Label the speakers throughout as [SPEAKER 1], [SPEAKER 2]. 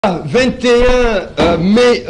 [SPEAKER 1] 21 mai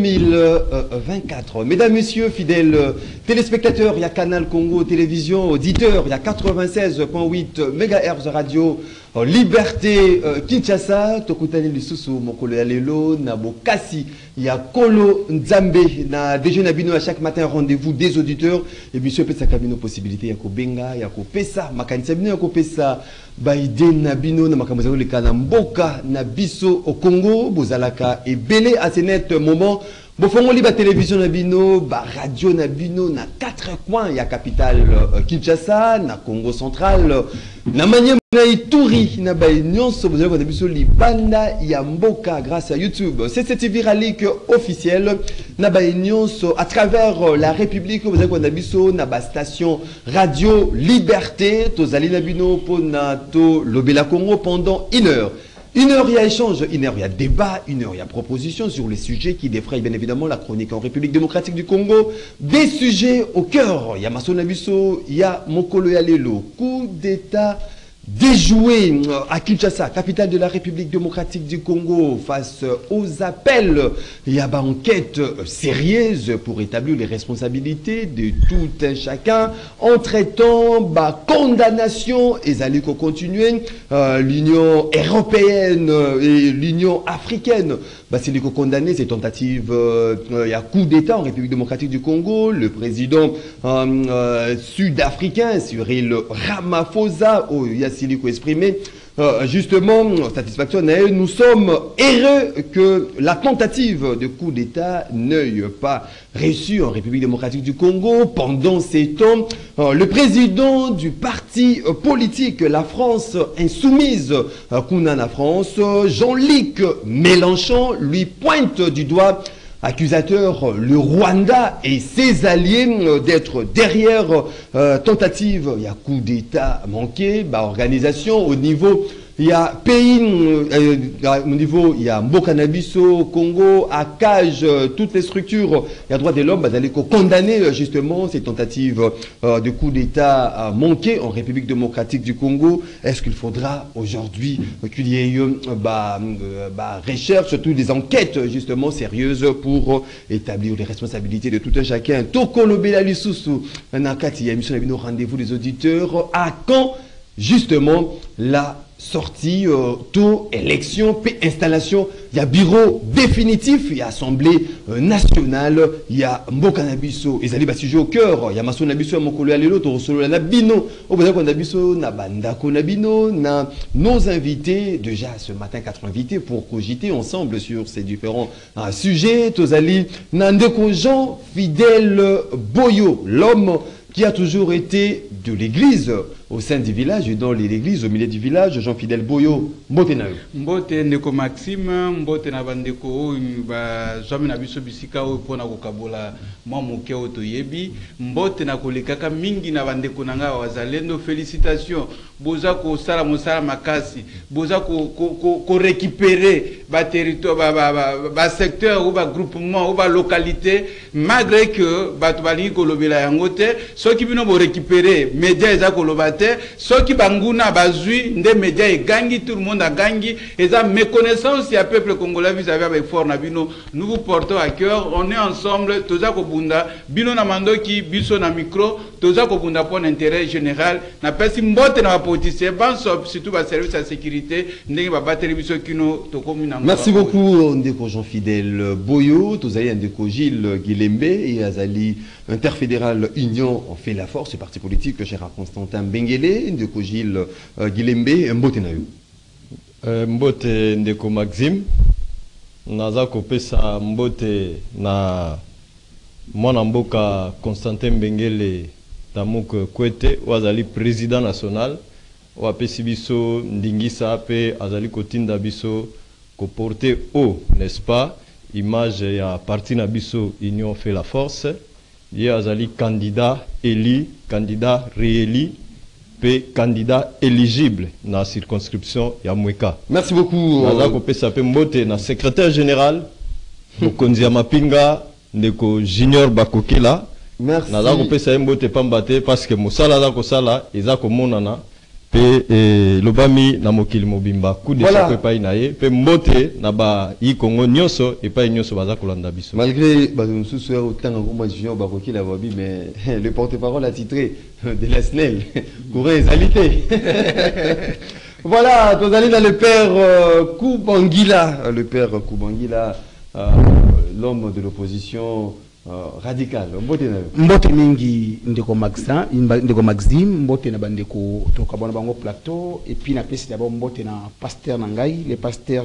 [SPEAKER 1] 2024. Mesdames, Messieurs, fidèles téléspectateurs, il y a Canal Congo Télévision, auditeurs, il y a 96.8 MHz radio, Liberté Kinshasa, Tokutani Lisusu, Mokolo Yalelo, Nabokasi, il y a Kolo Nzambe, na déjeuner Nabino à chaque matin, rendez-vous des auditeurs, et bien sûr, peut-être Kabino possibilité, il y a Kobenga, il y a Kopesa, Makanisabino, il y a Kopesa, Baïden Nabino, Namakamazano, le Kanamboka, Nabiso au Congo, Bozalaka, et Belé à ce net moment. Bofongo liba télévision Nabino, ba radio Nabino, na 4 coins, il y a capitale Kinshasa, na Congo central, na Maniema Ituri, na Baïnion, vous avez vu Libanda, Yamboka, grâce à YouTube. C'est cette viralique officielle, na Baïnion, à travers la République, vous avez vu na ba station Radio Liberté, Tozali Nabino, Ponato, Lobela Congo pendant 1 heure. 1 heure, il y a échange, 1 heure, il y a débat, 1 heure, il y a proposition sur les sujets qui défrayent bien évidemment la chronique en République démocratique du Congo. Des sujets au cœur. Il y a Masson Abisso, il y a Mokolo Yalelo. Coup d'État déjoué à Kinshasa, capitale de la République démocratique du Congo, face aux appels. Il y a une enquête sérieuse pour établir les responsabilités de tout un chacun en traitant condamnation et allez continuer l'Union européenne et l'Union africaine. C'est les condamner ces tentatives. Il y a coup d'État en République démocratique du Congo. Le président sud-africain Cyril Ramaphosa, il y a Siliko exprimé justement satisfaction. Nous sommes heureux que la tentative de coup d'État n'ait pas reçu en République démocratique du Congo. Pendant ces temps, le président du parti politique La France Insoumise, Kunana France, Jean-Luc Mélenchon, lui pointe du doigt accusateur le Rwanda et ses alliés d'être derrière tentative. Il y a coup d'État manqué, organisation au niveau. Il y a pays, au niveau, il y a Mbokanabiso, Congo, Akaj, toutes les structures, il y a droit de l'homme, d'aller condamner justement ces tentatives de coup d'État manquées en République démocratique du Congo. Est-ce qu'il faudra aujourd'hui qu'il y ait recherche, surtout des enquêtes justement sérieuses pour établir les responsabilités de tout un chacun? Tokolo Bela Lisusu, Nakati, il y a émission rendez-vous des auditeurs. À quand justement la sortie, taux, élection, puis installation? Il y a bureau définitif, il y a assemblée nationale, il y a Mbokanabiso, et Zali sujet au cœur, il y a Masson Nabiso, Mokolo Yalelo, Torosolo Nabino, Nabiso, Nabandako Nabino, nos invités, déjà ce matin 4 invités pour cogiter ensemble sur ces différents sujets. Tozali Nandeko Jean Fidèle Boyo, l'homme qui a toujours été de l'église au sein du village et dans l'église au milieu du village. Jean-Fidèle Boyo, mbote na yo.
[SPEAKER 2] Mbote ndeko Maxime, mbote na bandeko ba jamais na biso bisika o pona ko kabola mwa moke oto yebi, mbote na kolekaka mingi na bandeko nanga wazalendo. Félicitations, boza ko sala mosala makasi, boza ko récupérer ba territoire ba secteur ou ba groupement ou ba localité, malgré que batu bali ko lobela yango te, ceux qui bino bo récupérer médias eza ko lobate, ceux qui banguna bazui nde médias et gangi, tout le monde a gangi, et ça méconnaissance ya peuple congolais vis-à-vis avec fort na bino. Nous vous portons à cœur, on est ensemble, toza ko bunda bino na mando ki biso na micro, toza ko bunda pour l'intérêt général. Na pesi mbote na politicien bansop surtout ba service de sécurité ndenge ba battre biso kino to komuna.
[SPEAKER 1] Merci beaucoup ndeko Jean-Fidèle Boyo, tozali ndeko Gilles Guilembe et Azali interfédéral Union on fait la force, parti politique cher Constantin Bengele, ndeko Gilles Guilembe, mbote na yo.
[SPEAKER 3] Mbote ndeko Maxime, naza kopesa mbote na mwana mboka Constantin Bengele Tamuk Kwete, wazali président national, wapesi biso ndingisa pe azali kotinda biso ko porter haut, n'est-ce pas, image ya parti na biso Union fait la force. Ye azali candidat élu, candidat réélu, pe candidat éligible na circonscription ya Mweka.
[SPEAKER 1] Merci beaucoup.
[SPEAKER 3] Naza kopesa pe mbote na secrétaire général Mokonzi ya Mapinga ndeko Junior Bakokela.
[SPEAKER 1] Merci.
[SPEAKER 3] Naza kopesa mbote pambate parce que mosala za kosala eza komonana pe lobami na mokili mobimba coup de
[SPEAKER 1] Voilà.
[SPEAKER 3] chapeau epai na ye pe mbote na ba yi Congo nyonso epai nyonso baza kolanda biso.
[SPEAKER 1] Malgré sous autant que junior Baroki la Wabi, mais le porte-parole a titré de la SNEL, courant les alités. Voilà, nous allons dans le père Koubangila, l'homme de l'opposition radicale.
[SPEAKER 4] Mbote mingi ndeko Maxime, mbote na bandeko tokabona bango plateau et puis na pesi d'abord mbote na pasteur Nangai, le pasteur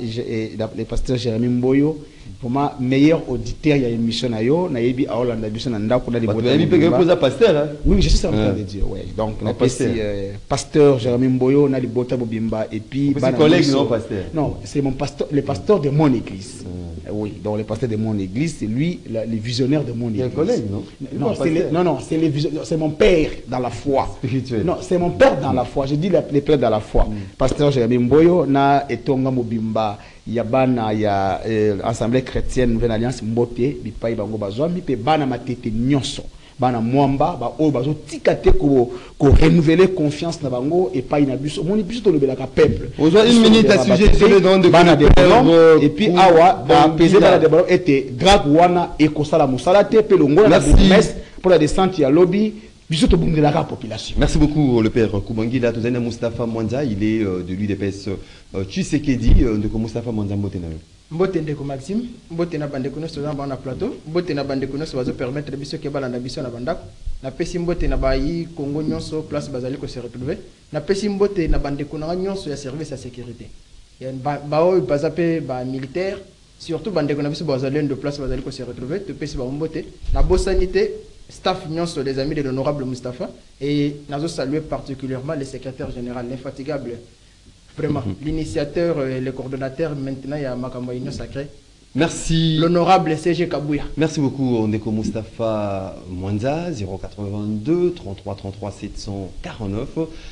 [SPEAKER 4] Jérémy Mboyo. Pour moi, meilleur auditeur, il y a une mission à yo, na yebi a Hollande biso na ndako na
[SPEAKER 1] pasteur.
[SPEAKER 4] Oui, je suis ça en train de dire, ouais. Donc na pesi pasteur Jérémy Mboyo na libota bobimba et puis
[SPEAKER 1] c'est collègue non pasteur.
[SPEAKER 4] Non, c'est mon pasteur, le pasteur de mon église. Oui, donc le pasteur de mon église, c'est lui le visionnaire de mon église.
[SPEAKER 1] Il y a un collègue, non?
[SPEAKER 4] Non, c'est mon père dans la foi.
[SPEAKER 1] Spirituel.
[SPEAKER 4] Non, c'est mon père dans la foi. Je dis les pères dans la foi. Pasteur Jérémy Mboyo na etonga mobimba yabana ya assemblée chrétienne Nouvelle Alliance mbote bipai bango bazwami pe bana matete nyonso bana mwamba ba o bazo tikate ko renouveler confiance na bango et pas na biso moni biso to lobelaka peuple.
[SPEAKER 1] Aux une minute à sujet isolé dans de
[SPEAKER 4] bana de et puis awa ba peser bana de ballon était grave wana et ko sala musala te pe longola na promesse pour la descente ya lobby. Population.
[SPEAKER 1] Merci beaucoup le père Koubangila. Touzana Moustapha Mwanza, il est de l'UDPS Tshisekedi de Moustapha Mwanza Mbotena.
[SPEAKER 5] Mbote ndeko Maxime, mbote na bande kuno soza na plateau, mbote na bande kuno soza permettre biso ke bala na biso na bandako. Na pesi mbote na bayi Congo nyonso place bazali ko se retrouver. Na pesi mbote na bande kuno nyonso ya service à sécurité. Ya bao bazape ba militaire, surtout bande kuno biso bazali de place bazali ko se retrouver, to pesi ba mbote na bo sanité staff nyonso des amis de l'honorable Moustapha et nazo saluer particulièrement le secrétaire général l'infatigable vraiment l'initiateur et le coordonnateur maintenant il y a Makambo Union Sacré.
[SPEAKER 1] Merci
[SPEAKER 5] l'honorable CG Kabouya.
[SPEAKER 1] Merci beaucoup Ondeko Moustapha Mwanza 082 33 33 749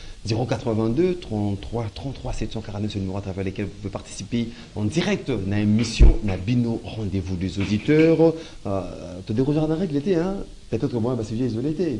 [SPEAKER 1] 082 33 33 749, c'est le numéro à travers lequel vous pouvez participer en direct dans l'émission Nabino Rendez-vous des auditeurs. Tu déroges en règle l'été, hein? Peut-être que moi, je suis isolé l'été.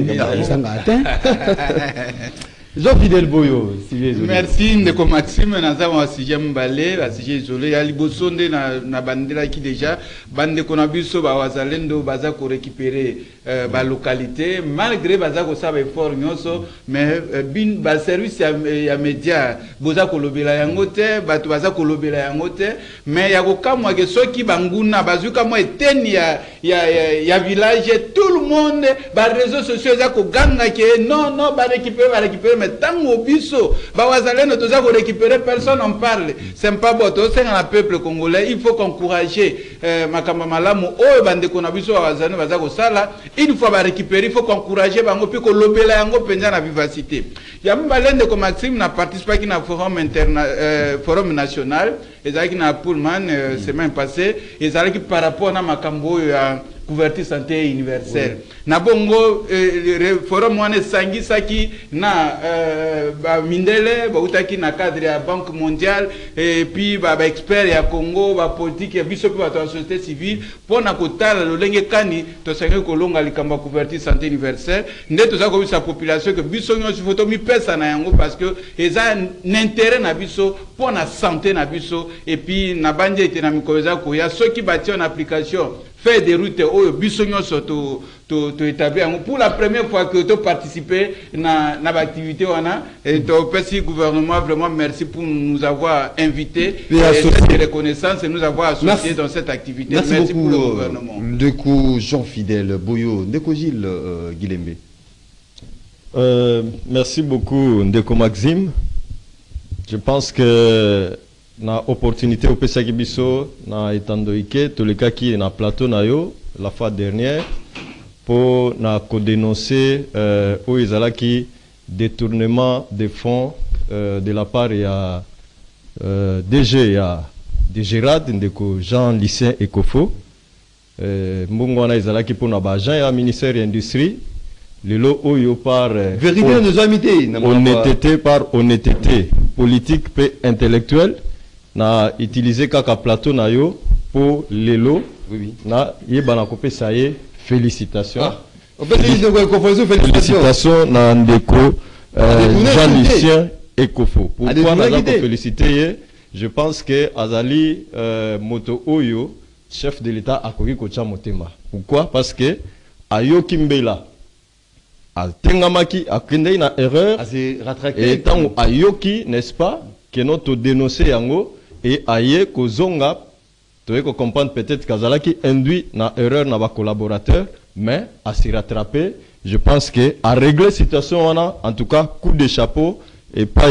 [SPEAKER 1] Jean-Fidèle Boyo,
[SPEAKER 2] merci ndeko Maxime naza wa sujet mbale wa sujet isolé ya libosonde na bandela qui déjà bande ko na biso ba wazalendo baza ko récupérer ba localité malgré baza ko saba effort nyonso mais bin ba service ya média boza ko lobela yango te bato baza ko lobela yango te mais ya ko kamwa ke soki banguna bazuka mo eteni ya village tout le monde ba réseaux sociaux za ko ganga ke non ba récupérer mais tant au biso ba wazalendo toza ko récupérer personne en parle c'est pas bon to c'est un peuple congolais il faut encourager makamba malamu oyo bande ko na biso wazalendo baza ko sala une fois ba récupérer il faut encourager bango puis ko lobela yango penza na vivacité ya mbalende ko Maxime na participer qui na forum national ezaki na Pullman semaine passée ezaki par rapport na makambo ya couverture santé universelle. Na bongo forum wane sangi saki na ba mindele ba utaki na cadre ya Banque mondiale et puis ba expert ya Congo ba politique ya biso pa la société civile pour na kotala lolenge kani to sangi kolonga likamba couverture santé universelle nde to za ko bisa population que biso nyonso photo mi pesa na yango parce que eza n'intérêt na biso pour na santé na biso et puis na banje ete na mikoza ko ya soki bati en application faire des routes au bisogno surtout to établir pour la première fois que tu participé na activité wana et to merci gouvernement vraiment merci pour nous avoir invités et cette reconnaissance et nous avoir associés dans cette activité
[SPEAKER 1] merci beaucoup,
[SPEAKER 2] pour le gouvernement.
[SPEAKER 1] Ndeko Jean-Fidèle Boyo, Ndeko Gilles Guilembe.
[SPEAKER 3] Merci beaucoup Ndeko Maxime. Je pense que na opportunité au pesaki biso na etandoike to le cas qui na plateau na yo la fois dernière pour na ko dénoncer au ezalaki détournement des fonds de la part ya DG ya DGRAD ndeko Jean Lycée Ekofo mbongo na ezalaki pour na ba agent ya ministère ya industrie lelo oyo par
[SPEAKER 1] vérité nous amité
[SPEAKER 3] honnêteté par honnêteté politique et intellectuelle na utiliser kaka plateau na yo pour lelo
[SPEAKER 1] oui.
[SPEAKER 3] Na yebana kopé ça y est félicitations
[SPEAKER 1] félicitations
[SPEAKER 3] na ndeko Jean-Lucien Ekofo. Pourquoi nous avons
[SPEAKER 1] félicité.
[SPEAKER 3] félicité? Je pense que Azali Moto Oyo, chef de l'État, a koki kocha motema. Pourquoi? Parce que Ayo Kimbela, a Tengamaki, a Kendei na erreur, et tant Ayoki, n'est-ce pas, que notre dénoncé yango, et Aye Kozonga, tu veux comprendre peut-être qu'Azalaki induit na erreur na ba collaborateur, mais à s'y rattraper, je pense que à régler la situation, on a, en tout cas, coup de chapeau, et pas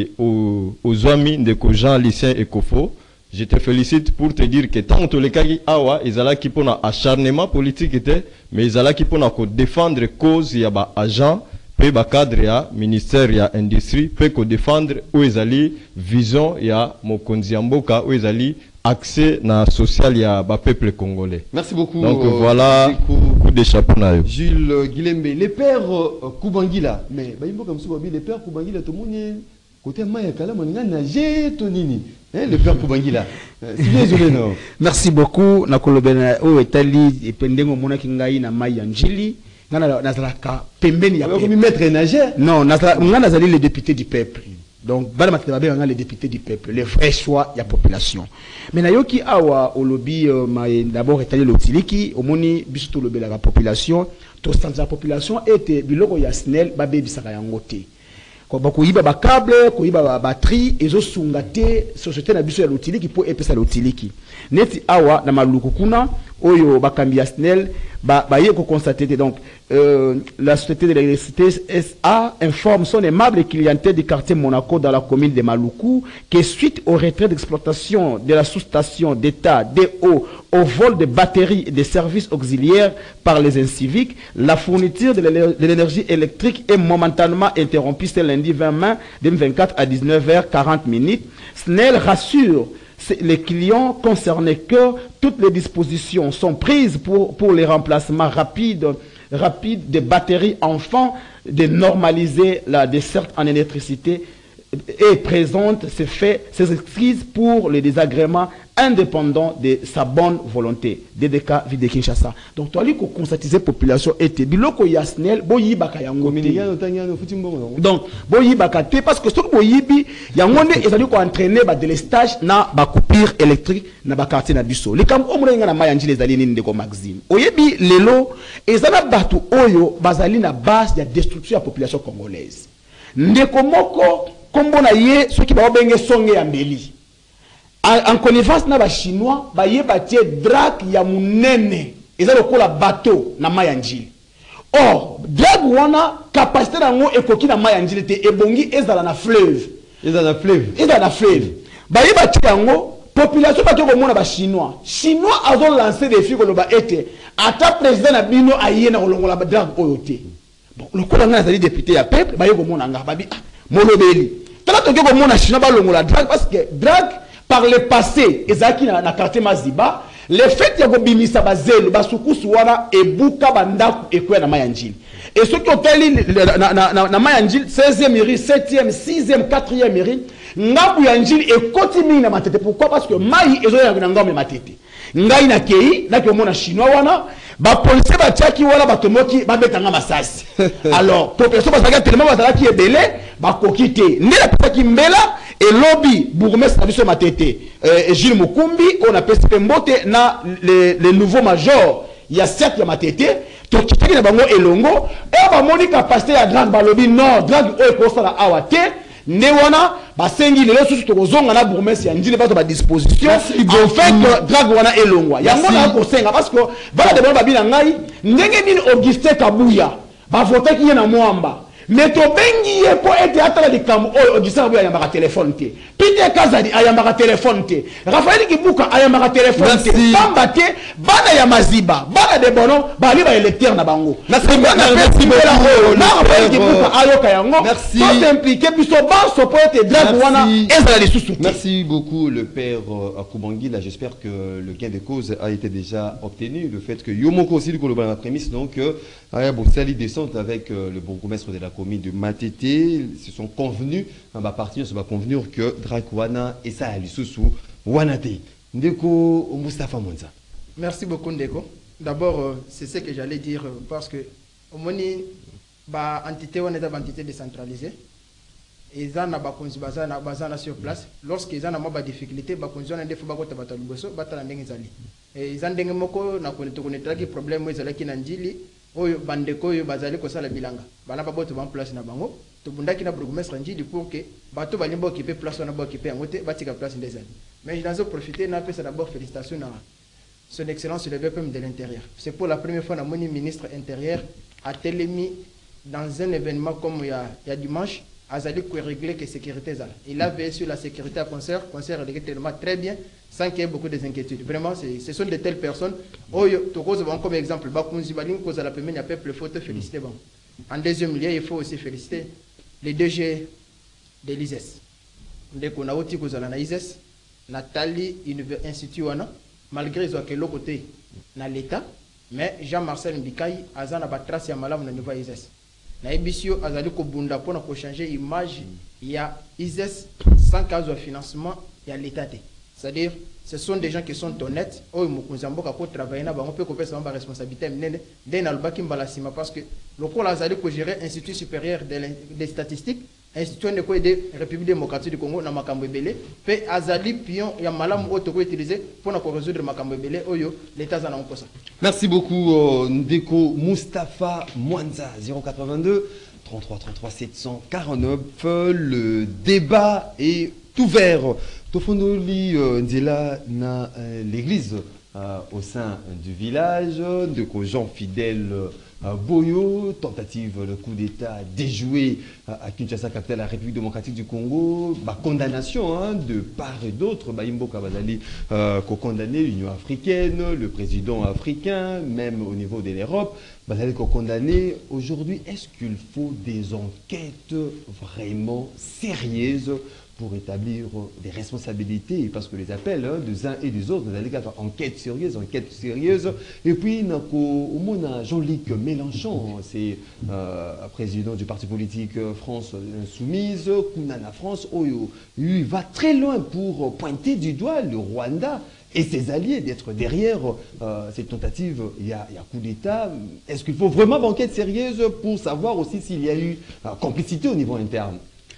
[SPEAKER 3] aux amis de Jean Lucien Ekofo. Je te félicite pour te dire que tant que les cas awa, ils allaient qui pour un acharnement politique était, mais ils allaient qui pour défendre cause y a ba agent, pe ba cadre ya ministère ya industrie, pe ko défendre où ils allaient vision ya mokonzi mboka où ils allaient accès na social ya ba peuple congolais.
[SPEAKER 1] Merci beaucoup.
[SPEAKER 3] Donc voilà coup de chapeau na yo.
[SPEAKER 1] Jules Guilembe, les pères Kubangila, mais baimbo comme ça les pères Kubangila tout le monde côté maya kala moninga nager tonini. Le père Kubangila. Désolé non.
[SPEAKER 4] Merci beaucoup na kolobena o etali ependengo mona kingai na maya njili ngana nazalaka pembeni ya
[SPEAKER 1] comme maître nageur.
[SPEAKER 4] Non, ngana nazali les députés du peuple. Donc, les députés du peuple, les vrais choix de la population. Mais nayoki awa au lobby d'abord étalé l'otiliki, au moni biso lobby la population, tout la population était biloko ya snel babé bisaka yangote. Ko bakoyiba ba câble, koyiba ba batterie, ezo sungate société na biso ya l'otiliki pour epesa l'otiliki. Neti awa na maluku kuna oyo bakambi ya snel ba ye ko constater donc la société de l'électricité SA informe son aimable clientèle du quartier Monaco dans la commune de Maluku que suite au retrait d'exploitation de la sous-station d'État DO au vol de batteries et des services auxiliaires par les inciviques, la fourniture de l'énergie électrique est momentanément interrompue ce lundi 20 mai 2024 à 19h40. SNEL rassure les clients concernés que toutes les dispositions sont prises pour les remplacements rapides des batteries afin de normaliser la desserte en électricité et présente ses excuses pour les désagréments indépendants de sa bonne volonté. DDK Vide Kinshasa. Donc, tu as dit qu'on constate la population était biloko yasnel boyi baka yango. Donc, boyi baka te parce que ce que boyi bi yangonde ezali ko entraîner ba délestage na ba coupure électrique na ba quartier na biso. Les kam omulenga na mayanji les ali nini ndeko Maxime. Oyebi lelo ezala batu oyo bazali na base de destruction de la population congolaise. Ndeko moko kombo na ye soki ba obenge songe ya mbeli. En connivence na ba chinois ba ye batie drag ya munene eza lokola bateau na mayanjili. Or drag wana capacité nango ekoki na mayanjili te ebongi ezala na fleuve.
[SPEAKER 1] Ezala na fleuve. Ba ye batie yango population ba ko mona ba chinois. Chinois azo lancer des filles koloba ete ata président na bino aye na kolongola ba drag oyo te. Bon lokola nga azali député ya peuple ba ye ko mona nga babi molobeli. Tala to ko mona chinois ba longola drag parce que drag par le passé, ezaki na quartier Maziba, le fait ya kobimisa bazelo basukusu wana ebuka bandaku ekwe na mayanjili. Et ce qui oteli na mayanjili 16e iri, 7e, 6e, 4e iri, ngabu yanjili ekoti mingi na matete. Pourquoi? Parce que mai ezo ya ngabu na matete. Ngai na kei, na ke mona chinois wana, ba police ba tiaki wana ba tomoki ba betanga masasi. Alors, population basaka tellement bazala ki ebele, ba kokite. Ne la petaki mbela et lobby bourgmestre na biso matete Gilles Mukumbi on appelle Pembote na les nouveaux majors il y a 7 ya matete to kitaki na bango elongo et ba moni capacité ya drag ba lobby non drag o ko sala awate ne wana ba sengi lelo susu to kozonga na bourgmestre ya njili bato ba disposition en fait drag wana elongwa ya mona ko senga parce que bala de bon ba bina ngai ndenge nini Augustin Kabuya ba voter ki na mwamba. Mais to bengi ye po ete atala likambo oyo Augustin Kabuya ayambaka téléphone te. Peter Kazadi ayambaka téléphone te. Raphaël Kibuka ayambaka téléphone te. Pamba te bana ya Maziba, bana de bono bali ba électeur na bango. Merci beaucoup. Na Raphaël Kibuka ayoka yango. Merci. To s'impliquer biso banso po ete drag wana ezala lisusu.
[SPEAKER 6] Merci beaucoup le père Akubangila. J'espère que le gain de cause a été déjà obtenu. Le fait que Yomoko aussi du Koloban la prémisse donc bon sali descente avec le bourgmestre de la commune de Matete se sont convenus en bas partir se va convenir que Drakwana et ça Alisusu Wanate Ndeko Mustafa Monza.
[SPEAKER 5] Merci beaucoup Ndeko. D'abord c'est ce que j'allais dire parce que au moni ba entité on est entité décentralisée et ça na bakonzi bazana sur place lorsque ils ont ma difficulté bakonzi on a des fois bakota bataliboso batala ndenge zali et ils ont ndenge moko na connaître qui problème ezalaki na njili oyo bandeko oyo bazali ko sala bilanga bana baboto ba place na bango to bundaki na bourgmestre njili pour que bato balimba occuper place on a ba occuper ngote batika place ndezali mais je n'ai profiter na pesa d'abord félicitations à son excellence le VPM de l'intérieur c'est pour la première fois na moni ministre intérieur a télémis dans un événement comme il y a dimanche, Azali pour régler que sécurité. Il a veillé sur la sécurité à concert réglé tellement très bien, sans qu'il y ait beaucoup d'inquiétudes. Vraiment, ce sont de telles personnes. Oh, comme exemple, Bakunzi Baling, cause à la première, il y a peuple, il faut te féliciter. Bon. En deuxième lieu, il faut aussi féliciter les DG de l'ISES. Dès qu'on a aussi cause à la ISES, Nathalie, Institut, malgré que l'autre côté, dans l'État, mais Jean-Marcel Mbikaï, Azan a trace à Malam, au niveau ISES. Na ebisio azali ko bunda pona ko changer image ya ISES sans cas de financement ya l'état. C'est-à-dire ce sont des gens qui sont honnêtes oyo mokonzi mboka ko travailler na bango pe ko pesa ba responsabilité menene den albaki mbalasima parce que le ko azali ko gérer institut supérieur des statistiques institut de ko de République démocratique du Congo na makambo ebele pe azali pion ya malamu oyo to ko utiliser pona ko résoudre makambo ebele oyo l'état za na kosa.
[SPEAKER 1] Merci beaucoup Ndeko Moustapha Mwanza 082 33 33 749. Le débat est ouvert. Tofondoli Ndela na l'église au sein du village de Jean Fidèle Boyo, tentative de coup d'État déjoué à Kinshasa, capitale de la République démocratique du Congo, condamnation de part et d'autre, Imbo Kabazali condamné l'Union africaine, le président africain, même au niveau de l'Europe, Bazali condamné. Aujourd'hui, est-ce qu'il faut des enquêtes vraiment sérieuses pour établir des responsabilités, parce que les appels des uns et des autres, nous allons faire enquête sérieuse. Et puis, au monde, Jean-Luc Mélenchon, c'est président du parti politique France Insoumise, Kunana France, il va très loin pour pointer du doigt le Rwanda et ses alliés d'être derrière cette tentative. Il y a coup d'État. Est-ce qu'il faut vraiment une enquête sérieuse pour savoir aussi s'il y a eu complicité au niveau interne?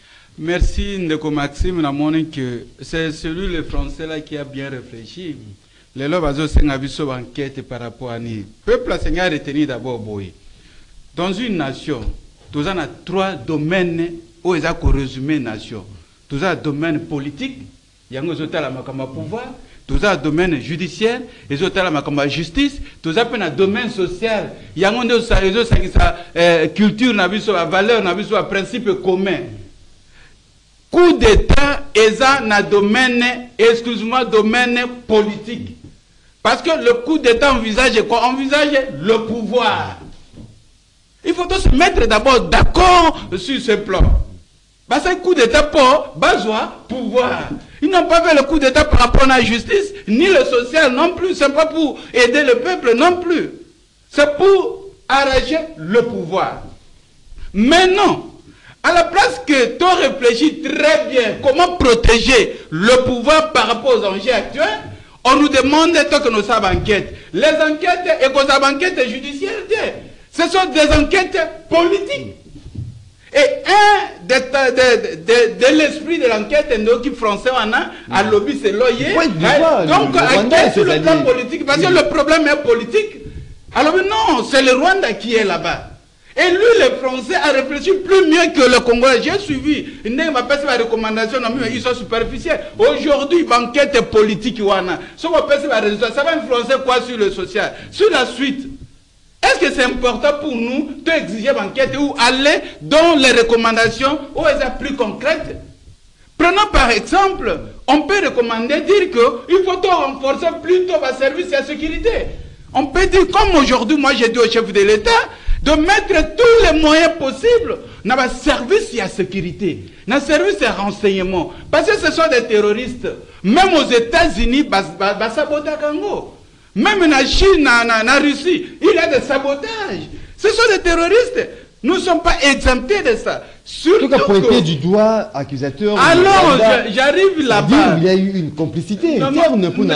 [SPEAKER 2] Merci Ndeko Maxime, que c'est celui le français là qui a bien réfléchi. Les lois ont enquête par rapport à nous. Le peuple a retenu d'abord boy. Dans une nation, nous avons 3 domaines où ils ont résumé nation. Nous avons un domaine politique, il y a un pouvoir, nous avons un domaine judiciaire, il y a un justice, nous avons un domaine social, il y a une culture, une valeur, un principe commun. Coup d'État est un domaine, exclusivement domaine politique. Parce que le coup d'État envisage quoi? Envisage le pouvoir. Il faut se mettre d'abord d'accord sur ce plan. Parce que le coup d'État pour besoin pouvoir. Ils n'ont pas fait le coup d'État par rapport à la justice, ni le social non plus. Ce n'est pas pour aider le peuple non plus. C'est pour arracher le pouvoir. Mais non. À la place que tu réfléchis très bien comment protéger le pouvoir par rapport aux enjeux actuels, on nous demande que nous savons enquête. Les enquêtes et qu'on a enquêtes judiciaires, ce sont des enquêtes politiques. Et un de l'esprit de l'enquête, l'équipe française en a, à lobby, c'est loyer. Donc, enquête sur le plan politique, parce que le problème est politique. Alors non, c'est le Rwanda qui est là-bas. Et lui, le Français, a réfléchi plus mieux que le Congolais. J'ai suivi. Il m'a pas la recommandation, ils sont superficiels. Aujourd'hui, enquête politique, ça va influencer quoi sur le social? Sur la suite, est-ce que c'est important pour nous d'exiger une enquête ou aller dans les recommandations où elles sont plus concrètes? Prenons par exemple, on peut recommander, dire qu'il faut renforcer plutôt le service de sécurité. On peut dire, comme aujourd'hui, moi j'ai dit au chef de l'État, de mettre tous les moyens possibles dans le service de sécurité, dans le service de renseignement. Parce que ce sont des terroristes. Même aux États-Unis, ils sabotent Congo. Même en Chine, en Russie, il y a des sabotages. Ce sont des terroristes. Nous ne sommes pas exemptés de ça. Surtout
[SPEAKER 1] en tout cas, pointer
[SPEAKER 2] que...
[SPEAKER 1] du doigt accusateur.
[SPEAKER 2] Alors, j'arrive là-bas.
[SPEAKER 1] Il y a eu une complicité interne pour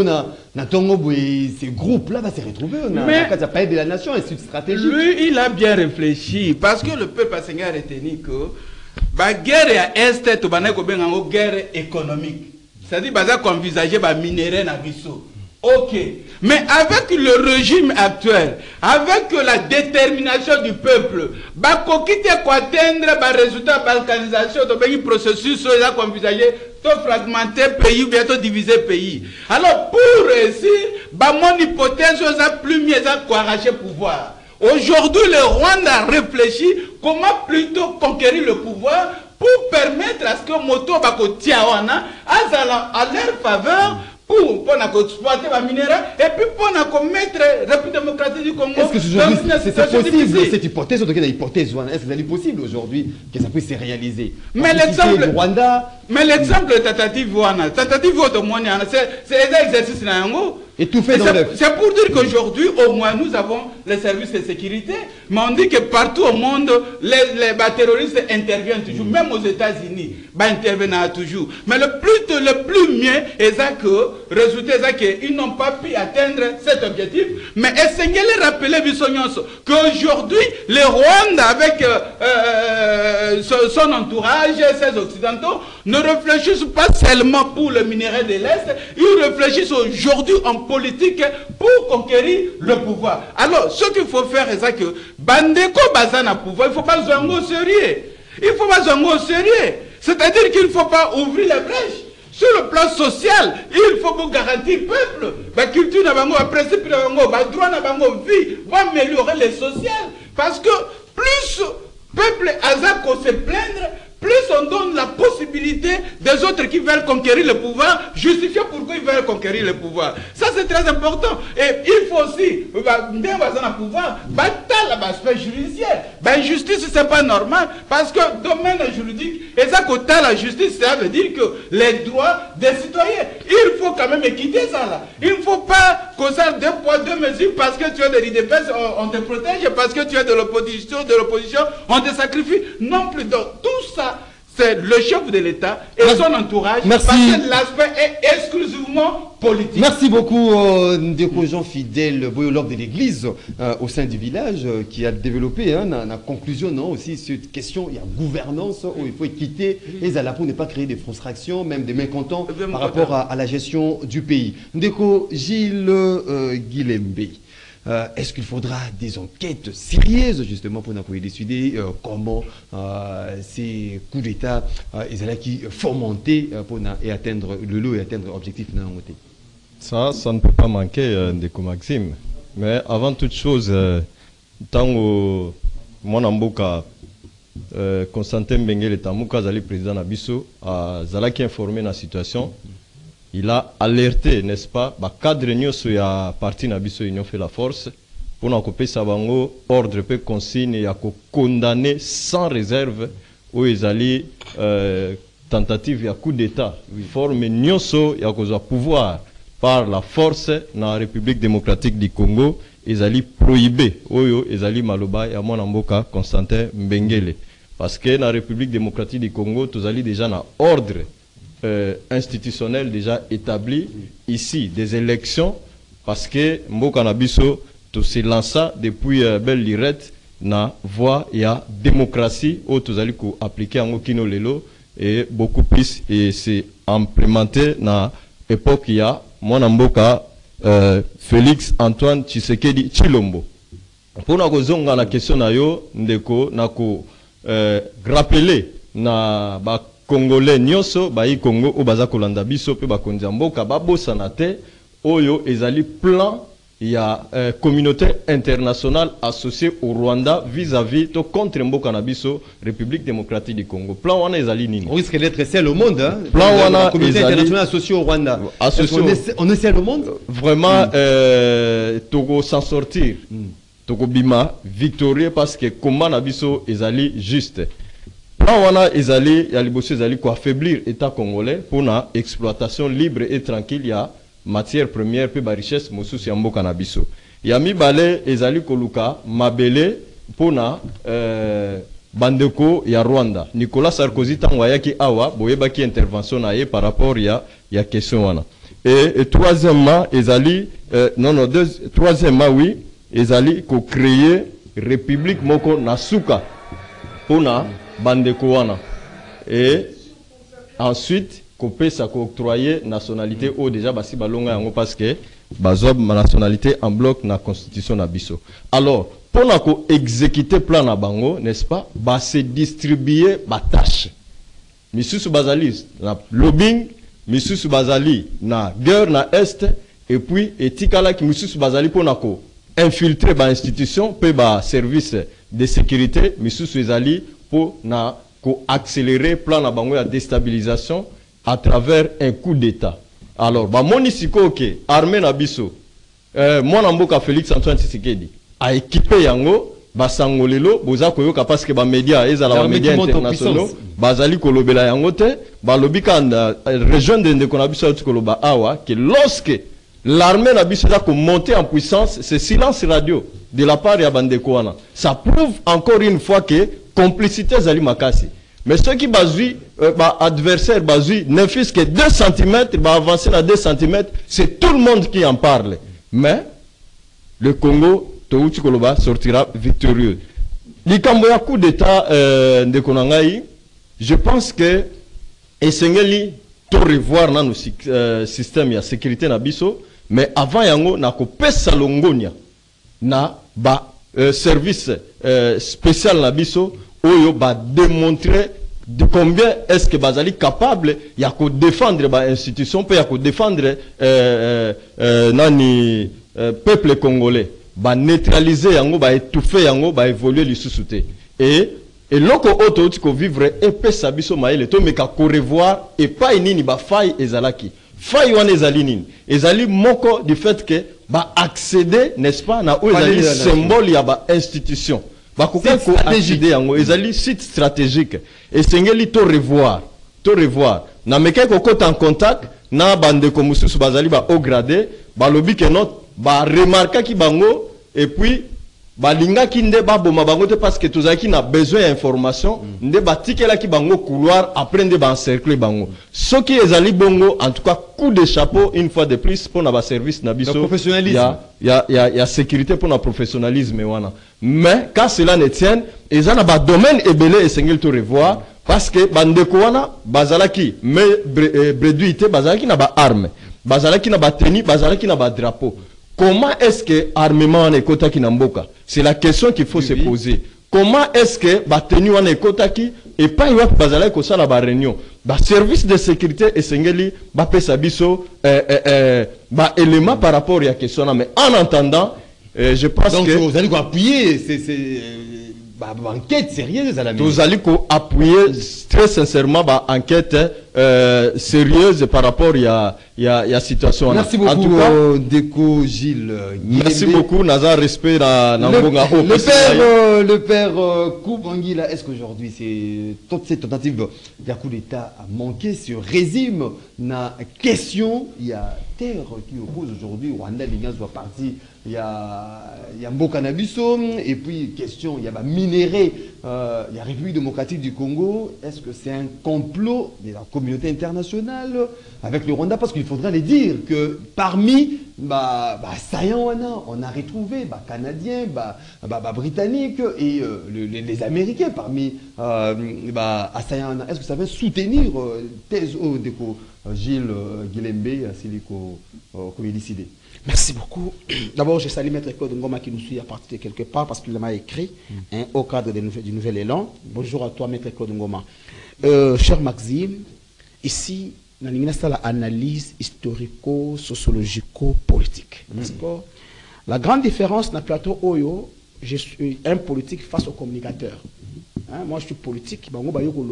[SPEAKER 1] ces groupes-là va se retrouver.
[SPEAKER 2] Mais
[SPEAKER 1] ça parle de la nation, c'est une stratégie.
[SPEAKER 2] Lui, il a bien réfléchi parce que le peuple a retenu que la guerre à Est, c'est une guerre économique. C'est-à-dire qu'on envisageait les minéraux dans Bissau. Ok. Mais avec le régime actuel, avec la détermination du peuple, quitter atteindre le résultat de la balkanisation, le processus qu'on envisageait de fragmenter le pays ou bientôt diviser le pays. Alors, pour réussir, mon hypothèse, c'est plus mieux arracher le pouvoir. Aujourd'hui, le Rwanda réfléchit comment plutôt conquérir le pouvoir pour permettre à ce que Moto Bakotiawana à leur faveur pour exploiter les minéraux et puis pour mettre la République démocratique du Congo.
[SPEAKER 1] Est-ce que c'est possible cette hypothèse, en tout cas l'hypothèse, est-ce que c'est possible aujourd'hui que ça puisse se réaliser?
[SPEAKER 2] Mais l'exemple de tentative c'est un exercice.
[SPEAKER 1] Et tout fait dans l'œuf.
[SPEAKER 2] C'est pour dire qu'aujourd'hui, au moins, nous avons les services de sécurité, mais on dit que partout au monde, les terroristes interviennent toujours, même aux États-Unis, interviennent toujours. Mais le plus mieux est que, résultat, qu'ils n'ont pas pu atteindre cet objectif, mais essayez de rappeler, qu'aujourd'hui, les Rwandais, avec son entourage, ses occidentaux, ne réfléchissent pas seulement pour le minerai de l'Est, ils réfléchissent aujourd'hui en politique pour conquérir le pouvoir. Alors, ce qu'il faut faire, c'est que Bandeko Bazana pouvoir, il ne faut pas jouer au sérieux. Il ne faut pas jouer au sérieux. C'est-à-dire qu'il ne faut pas ouvrir les brèches. Sur le plan social, il faut vous garantir le peuple. La culture, le principe, le droit, la vie, va améliorer les social. Parce que plus le peuple a se plaindre, plus on donne la possibilité des autres qui veulent conquérir le pouvoir, justifier pourquoi ils veulent conquérir le pouvoir. Ça, c'est très important. Et il faut aussi, bien dans le pouvoir, l'aspect judiciaire. Justice, c'est pas normal, parce que domaine juridique, et ça, quand la justice, ça veut dire que les droits des citoyens, il faut quand même équiter ça là. Il ne faut pas qu'on soit deux poids, deux mesures, parce que tu es de l'IDPS, on te protège, parce que tu es de l'opposition, on te sacrifie. Non plus. Donc, tout ça, c'est le chef de l'État et son entourage.
[SPEAKER 1] Merci.
[SPEAKER 2] Parce que l'aspect est exclusivement politique.
[SPEAKER 1] Merci beaucoup, Ndeko Jean Fidèle, boyologue de l'église au sein du village, qui a développé la conclusion aussi cette question. Il y a gouvernance où il faut quitter les ALA pour ne pas créer des frustrations, même des mécontents par rapport à la gestion du pays. Ndeko Gilles Guilembe. Est-ce qu'il faudra des enquêtes sérieuses justement pour décider comment ces coups d'État qui fomenter pour atteindre le lot et atteindre l'objectif de
[SPEAKER 3] ça ne peut pas manquer Ndeko Maxime. Mais avant toute chose, tant que mon amboka Constantin Mbengele Tamuka Zali président Nabiso a Zalaki informé de la situation. Il a alerté, n'est-ce pas, le cadre de la partie de l'Union fait la force pour nous couper sabango ordre peu consigne et condamner sans réserve où ils allaient tentative de coup d'État. Forme nyoso ya cause pouvoir par la force dans la République démocratique du Congo, ils allaient prohiber oyo ils allaient maloba ya mon amboka Constantin Mbengele parce que dans la République démocratique du Congo, tous allaient déjà dans ordre institutionnel déjà établi ici des élections parce que Mboka Nabiso tout s'est lancé depuis belle lirette na voie il y a démocratie où tous allez appliquer en Okino Lelo et beaucoup plus et c'est implémenté na époque il y a mon Mboka Félix Antoine Tshisekedi Tshilombo pour na kozonga la question na yo ndeko na ko rappeler na ba Congolais nyoso bayi Congo o baza kolanda biso pe bakonzi mboka babosana te oyo ezali plan ya communauté internationale associée au Rwanda vis-à-vis to contre mboka na biso République démocratique du Congo. Plan wana ezali nini?
[SPEAKER 1] On risque d'être seul au monde
[SPEAKER 3] Plan wana
[SPEAKER 1] communauté internationale associée au Rwanda. On est seul au monde?
[SPEAKER 3] Vraiment Togo s'en sortir. Togo bima victorieux parce que comment na biso ezali juste. Plan wana ezali ya liboso ezali ko affaiblir état congolais pour na exploitation libre et tranquille ya matière première pe ba richesse mosusu ya mboka na biso. Ya mibale ezali koluka mabele pona bandeko ya Rwanda. Nicolas Sarkozy tangwayaki awa boyebaki intervention na ye par rapport ya question wana. Et troisièmement, troisièmement, oui, ezali ko créer république moko nasuka pona bandeko wana. Et ensuite, ko pesa ko octroyer nationalité au déjà basi balonga yango parce que bazob ma nationalité en bloc na constitution na biso. Alors, pona ko exécuter plan na bango, n'est-ce pas? Ba se distribuer ba tâche. Misusu bazali na lobbying, misusu bazali na guerre na est et puis etikala ki misusu bazali pona ko infiltrer ba institution pe ba service de sécurité, misusu ezali po na ko accélérer plan na bango ya déstabilisation à travers un coup d'état. Alors ba monisiko ke armée na biso mwana mboka Félix Antoine Tshisekedi a équipé yango basangolelo boza koyoka parce que ba média ezala ba média internationaux bazali kolobela yango te balobi kanda région de Ndekonabiso koloba awa que lorsque l'armée na biso a monter en puissance, c'est silence radio de la part ya bandeko wana. Ça prouve encore une fois que complicité zali makasi. Mais ceux qui bazui adversaire bazui ne fût que 2 cm, avancer à 2 cm, c'est tout le monde qui en parle. Mais le Congo Touti Koloba sortira victorieux. Likambo ya coup d'état de Konangai, je pense que esengeli to revoir na nos système ya sécurité na biso, mais avant yango na ko pesa longonia na ba service spécial na biso oyo ba démontrer de combien est-ce que bazali capable ya ko défendre ba institution pe ya ko défendre nani peuple congolais ba neutraliser yango ba étouffer yango ba évoluer lisusu te et loko auto tiko vivre et pesa biso maele to meka ko revoir et pas nini ba faille ezalaki faille wana ezali nini ezali moko du fait que ba accéder n'est-ce pas na o ezali symbole ya ba institution ba ko accéder yango ezali site stratégique et sengeli to revoir na meka ko kota en contact na bande ko mususu bazali ba au gradé ba lobi que non ba remarquer ki bango et puis balinga ki nde ba boma bango te parce que tozaki na besoin d'information nde batikela ki bango couloir après nde ba encercler bango soki ezali bongo en tout cas coup de chapeau une fois de plus pour na ba service na biso
[SPEAKER 1] professionnalisme
[SPEAKER 3] ya sécurité pour na professionnalisme wana mais quand cela ne tienne ezana ba domaine ebele esengel to revoir parce que bandeko wana bazalaki mais breduité bazalaki na ba arme bazalaki na ba tenue bazalaki na ba drapeau. Comment est-ce que l'armement est kotaki namboka? C'est la question qu'il faut se poser. Comment est-ce que batenu on est kotaki et pas y a bazala ko sala ba réunion? Ba service de sécurité et sengeli ba pesa biso ba élément par rapport à la question mais en attendant je pense
[SPEAKER 1] donc,
[SPEAKER 3] que
[SPEAKER 1] vous allez appuyer c'est enquête sérieuse à la
[SPEAKER 3] vous allez appuyer très sincèrement ba enquête sérieuse par rapport à la situation.
[SPEAKER 1] Merci beaucoup,
[SPEAKER 3] en tout cas,
[SPEAKER 1] Deko Gilles.
[SPEAKER 3] Merci beaucoup, Naza, respect à
[SPEAKER 1] le père Koubangila, est-ce qu'aujourd'hui, toute cette tentative d'un coup d'État a manqué sur régime, na question, il y a terre qui oppose aujourd'hui, Rwanda, les gars sont partis, il y a Mboka Nabiso, et puis question, il y a minéré, il y a République démocratique du Congo, est-ce que c'est un complot de la communauté internationale avec le Rwanda? Parce qu'il faudra les dire que parmi Sayan on a retrouvé Canadiens, Britanniques et les Américains parmi Sayan. Est-ce que ça va soutenir thèse de Gilles Guilembe, Siliko Komélicide?
[SPEAKER 4] Merci beaucoup. D'abord, je salue Maître Claude Ngoma qui nous suit à partir de quelque part parce qu'il m'a écrit au cadre du Nouvel Élan. Bonjour à toi, Maître Claude Ngoma. Cher Maxime, ici, nous avons l'analyse historico-sociologico-politique. La grande différence dans le plateau Oyo, je suis un politique face au communicateur. Moi, je suis politique. Mais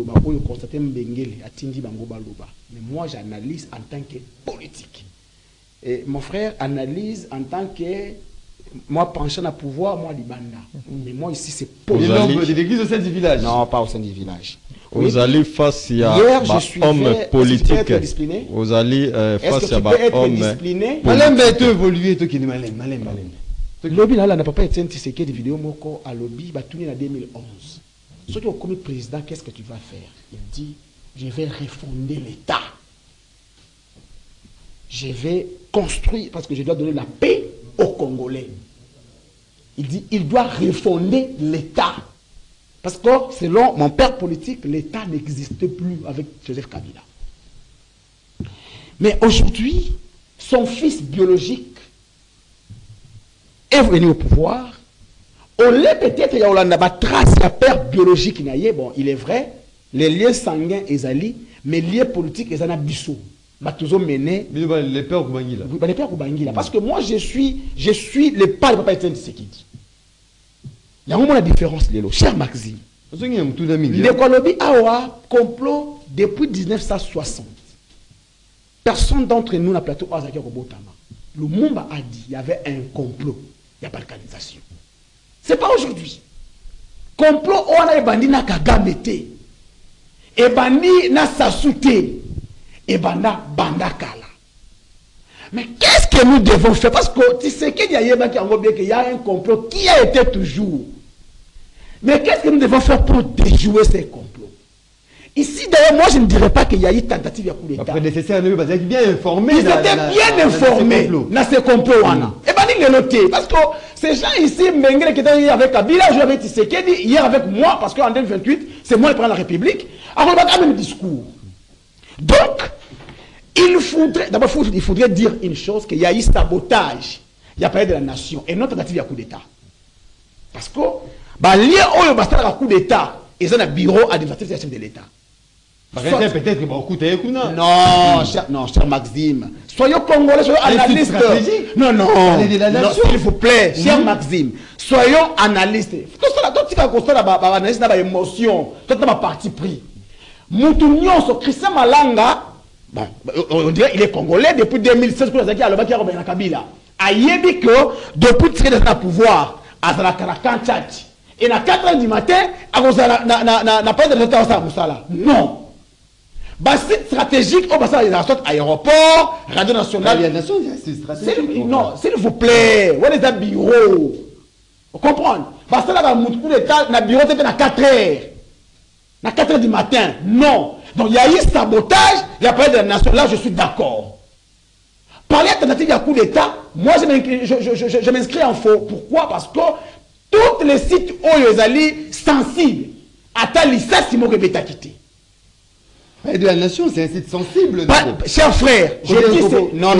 [SPEAKER 4] moi, j'analyse en tant que politique. Et mon frère analyse en tant que moi penchant à pouvoir, moi libanda. Mais moi ici c'est politique.
[SPEAKER 1] De l'église au sein du village?
[SPEAKER 4] Non, pas au sein du village.
[SPEAKER 3] Vous allez face à homme politique. Vous allez face à homme
[SPEAKER 1] discipliné. Malem va évoluer, toi qui es malem.
[SPEAKER 4] lobby là n'a pas été Tshisekedi de vidéo moko à lobby va tourner en 2011. Ce qui est comme président, qu'est-ce que tu vas faire? Il dit je vais refonder l'État. Je vais construire parce que je dois donner la paix aux Congolais. Il dit il doit refonder l'État. Parce que selon mon père politique, l'État n'existe plus avec Joseph Kabila. Mais aujourd'hui, son fils biologique est venu au pouvoir. On l'a peut-être, il y a une trace, la père biologique, bon, il est vrai, les liens sanguins, ils allient, mais les liens politiques, ils en ont bissou.
[SPEAKER 6] Les pères Kubangila.
[SPEAKER 4] Les pères Kubangila. Parce que moi, je suis le père de Papa Etienne Tshisekedi. Il y a vraiment la différence, cher Maxime. Le Kolobi a complot depuis 1960. Personne d'entre nous n'a plateau Azaki Robotama. Le monde a dit qu'il y avait un complot. Il n'y a pas d'organisation. Ce n'est pas aujourd'hui. Complot, on a bandi na kagamete. Et bandi na sasute. Et banda bandakala. Mais qu'est-ce que nous devons faire? Parce que tu sais qu'il y a un complot qui a été toujours. Mais qu'est-ce que nous devons faire pour déjouer ces complots? Ici, d'ailleurs, moi, je ne dirais pas qu'il y a eu tentative de coup d'État.
[SPEAKER 6] Après, nécessaire, ils étaient bien informés.
[SPEAKER 4] Ils étaient bien informés dans ces complots. Et bien, ils les notaient. Parce que ces gens ici, Mengele qui étaient hier avec Kabila, je avec Tshisekedi, hier avec moi, parce qu'en 2028, c'est moi qui prends la République. Alors, on a le même discours. Donc, il faudrait dire une chose, qu'il y a eu sabotage. Il y a parlé de la nation. Et non tentative de coup d'État. Parce que, lié au coup d'État, ils ont un bureau administratif de l'État.
[SPEAKER 6] Peut-être que beaucoup de
[SPEAKER 4] non, cher Maxime. Soyons congolais, soyons analystes. Non, s'il vous plaît, cher Maxime. Soyons analystes. Tout ça, tout ce qu'on a analyse dans l'émotion, tout ça, parti pris. Moutounion, Christian Malanga, bon, on dirait qu'il est congolais depuis 2016 pour les acquis à Robert Kabila. Ayebi que depuis qu'il est dans le pouvoir, à la Karakanchach. Et à 4 h du matin, n'a pas de résultat à Moussala. Non. Site stratégique, au bassin des aéroports, Radio Nationale. Non, s'il vous plaît, où est le bureau? Vous comprenez? Parce que là, le bureau était à 4 h. À 4 h du matin. Non. Donc il y a eu sabotage, il y a parlé de la nation. Là, je suis d'accord. Parler alternative à coup d'État, moi, je m'inscris en faux. Pourquoi? Parce que tous les sites où ils sont sensibles, à Talissa, c'est mon rébéta quitté.
[SPEAKER 6] De la nation, c'est un site sensible.
[SPEAKER 4] Cher frère, je dis non,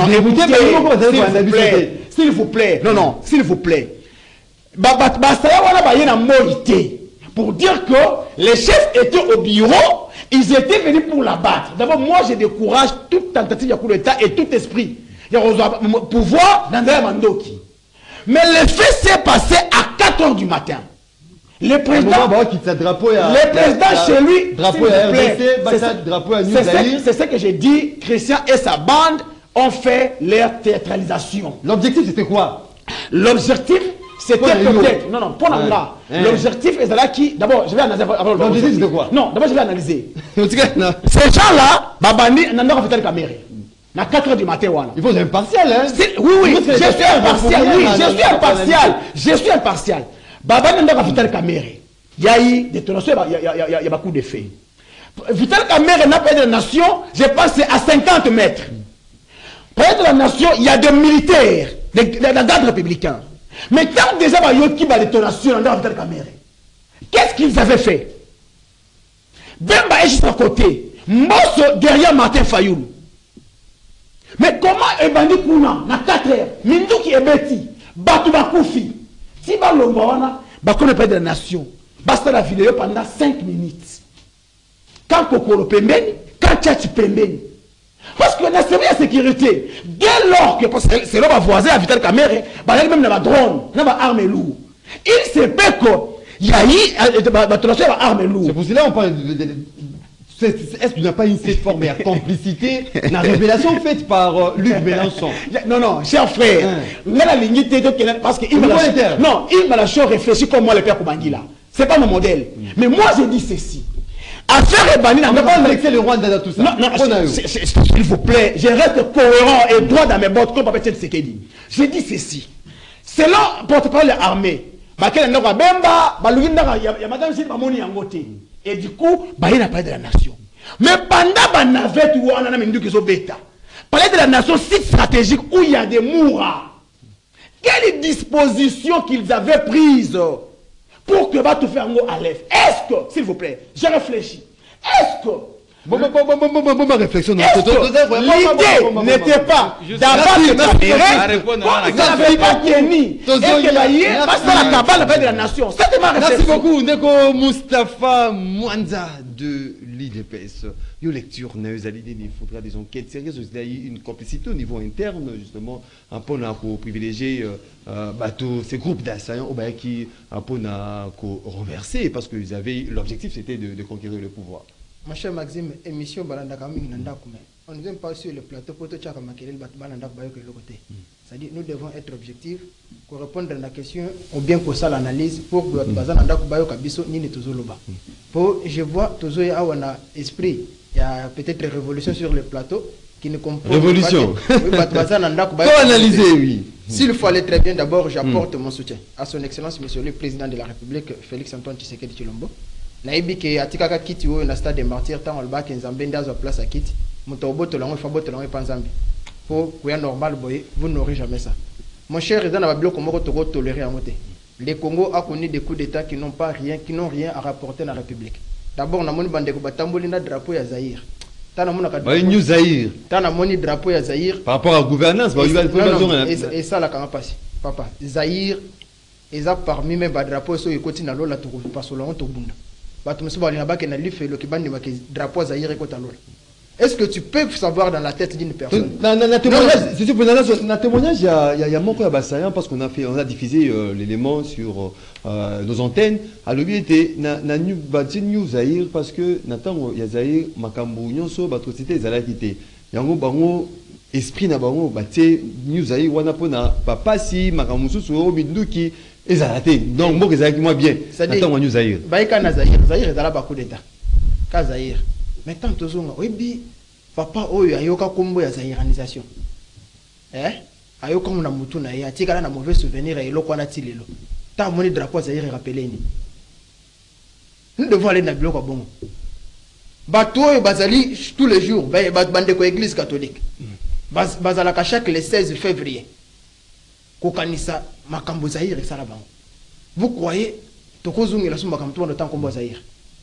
[SPEAKER 4] s'il vous plaît, non, s'il vous plaît. Pour dire que les chefs étaient au bureau, ils étaient venus pour la battre. D'abord, moi, je décourage toute tentative de coup d'État et tout esprit. Il y a pouvoir dans le Mandoki. Mais le fait s'est passé à 4 h du matin. Le président, chez lui, c'est ce que j'ai dit, Christian et sa bande ont fait leur théâtralisation.
[SPEAKER 6] L'objectif c'était quoi?
[SPEAKER 4] L'objectif c'était peut-être, non, pour là. L'objectif est là qui, d'abord, je vais analyser.
[SPEAKER 6] L'objectif c'était quoi?
[SPEAKER 4] Non, d'abord je vais analyser. Ces gens-là, Babani, n'en ont pas fait caméra. À 4 h du matin, voilà.
[SPEAKER 6] Il faut être impartial, hein?
[SPEAKER 4] Oui, je suis impartial. Oui, je suis impartial. Baba n'a pas Vital Kamere. Il y a eu des détonations, il y a beaucoup d'effets. Vital Kamere n'a pas de la nation, je pense c'est à 50 mètres. Près de la nation, il y a des militaires, des gardes républicains. Mais quand déjà il y a eu des détonations dans Vital Kamere, qu'est-ce qu'ils avaient fait? Bemba est juste à côté. Mosso derrière Martin Fayoulou. Mais comment est bandit Kouna, à 4 h, Mindouki est bêti, Batouba Koufi, si va l'Ombawana, on ne pas de la nation, basta la vidéo pendant 5 minutes. Quand Kokoro Pembeni, quand Tchatchi Pembeni. Parce qu'on a servi à sécurité. Dès lors que, parce que c'est là voisin à Vital Kamere, même dans la drone, dans la arme lourde. Il se peut qu'il y a eu arme lourde.
[SPEAKER 6] C'est pour cela qu'on parle de est-ce qu'il n'y a pas une forme de complicité la révélation faite par Luc Mélenchon?
[SPEAKER 4] Non, cher frère, la ligne parce qu'il m'a lâché réfléchir comme moi le père Kubangila. Ce n'est pas mon modèle. Mais moi je dis ceci. Affaire Ebani, on n'a pas
[SPEAKER 6] le Rwanda dans tout ça.
[SPEAKER 4] Non, s'il vous plaît, je reste cohérent et droit dans mes bottes comme Papa Tshisekedi. Je dis ceci. selon porte-parole de l'armée, bakela ndako bemba balugi ndaka ya madame si bamoni yango te. Et du coup, il n'a pas de la nation. Mais pendant la navette où on a mis du bêta, parler de la nation site stratégique où il y a des mourras. Quelles dispositions qu'ils avaient prises pour que va tout faire à l'EF? Est-ce que, s'il vous plaît, j'ai réfléchi. Est-ce que
[SPEAKER 1] Bon, réflexion.
[SPEAKER 4] l'idée n'était pas d'abattre la mairie, vous n'avez pas tenu, et que la yé, parce que la cabale de la nation. C'était ma réflexion.
[SPEAKER 1] Merci beaucoup, Ndeko Moustapha Mwanza de l'IDPS. Yo lecture, il faudra des enquêtes sérieuses, il y a une complicité au niveau interne, justement, un peu pour privilégier ces groupes d'assaillants qui un peu renversé, parce que l'objectif c'était de conquérir le pouvoir.
[SPEAKER 5] Mon cher Maxime, émission Balanda Kaming Nandakume. On ne vient pas sur le plateau pour tout chacun maquiller Balanda Bayoke le côté. C'est-à-dire nous devons être objectifs pour répondre à la question ou bien pour ça l'analyse pour que Balanda Bayoke Biso ni Tozoloba. Pour je vois Tozo ya wana esprit, il y a peut-être révolution sur le plateau qui ne comprend
[SPEAKER 1] révolution.
[SPEAKER 5] Pas.
[SPEAKER 1] Faut analyser, oui.
[SPEAKER 5] S'il faut aller très bien, d'abord j'apporte mon soutien à son excellence monsieur le président de la République Félix Antoine Tshisekedi Tshilombo. Naibi ke atikaka kiti wo na stade des martyrs tant on ba ke nzambe ndazo place à kiti mutobo to lango fa boto lango pa nzambe po kuya normal boye vous n'aurez jamais ça. Mon cher dans la bloc moko to tolérer en moté. Le Congo a connu des coups d'état qui n'ont rien à rapporter à la République. D'abord na moni bande ko batamboli na drapeau ya Zaïre. Tana mona ka
[SPEAKER 1] New Zaïre.
[SPEAKER 5] Tana moni drapeau ya Zaïre
[SPEAKER 1] Par rapport à la gouvernance,
[SPEAKER 5] et ça la kanga passi. Papa, Zaïre eza parmi mes drapeaux so yekoti na lola to pas so longo to bunda. Est-ce que tu peux savoir dans la tête d'une personne?
[SPEAKER 1] Dans témoignage, il y a mon frère Bassayan parce qu'on a diffusé l'élément sur nos antennes. À l'objet était New Zaïre parce que Nathan il y a Zaïre Makambu Nyonso batrocité ezala quitté. Yango bango esprit na bango baté New Zaïre wana pona papa si Makambu so binduki ezalate donc moi ezalaki moi bien attends New Zaïre
[SPEAKER 5] baika na Zaïre ezala ba coup d'état ka Zaïre mais tant tozonga oyebi papa oyo ayoka kombo ya zaïranisation ayoka mona mutu na ye atikala na mauvais souvenir ya eloko wana tilelo ta moni drapeau ya Zaïre rappelé ni nous devons aller na biloko bongo bato oyo bazali tous les jours bande ko église catholique bazala ka chaque le 16 février kokanisa makambo Zaïre et Sarabango. Vous croyez tokozungi la sumba kamto de temps kombo Zaïre?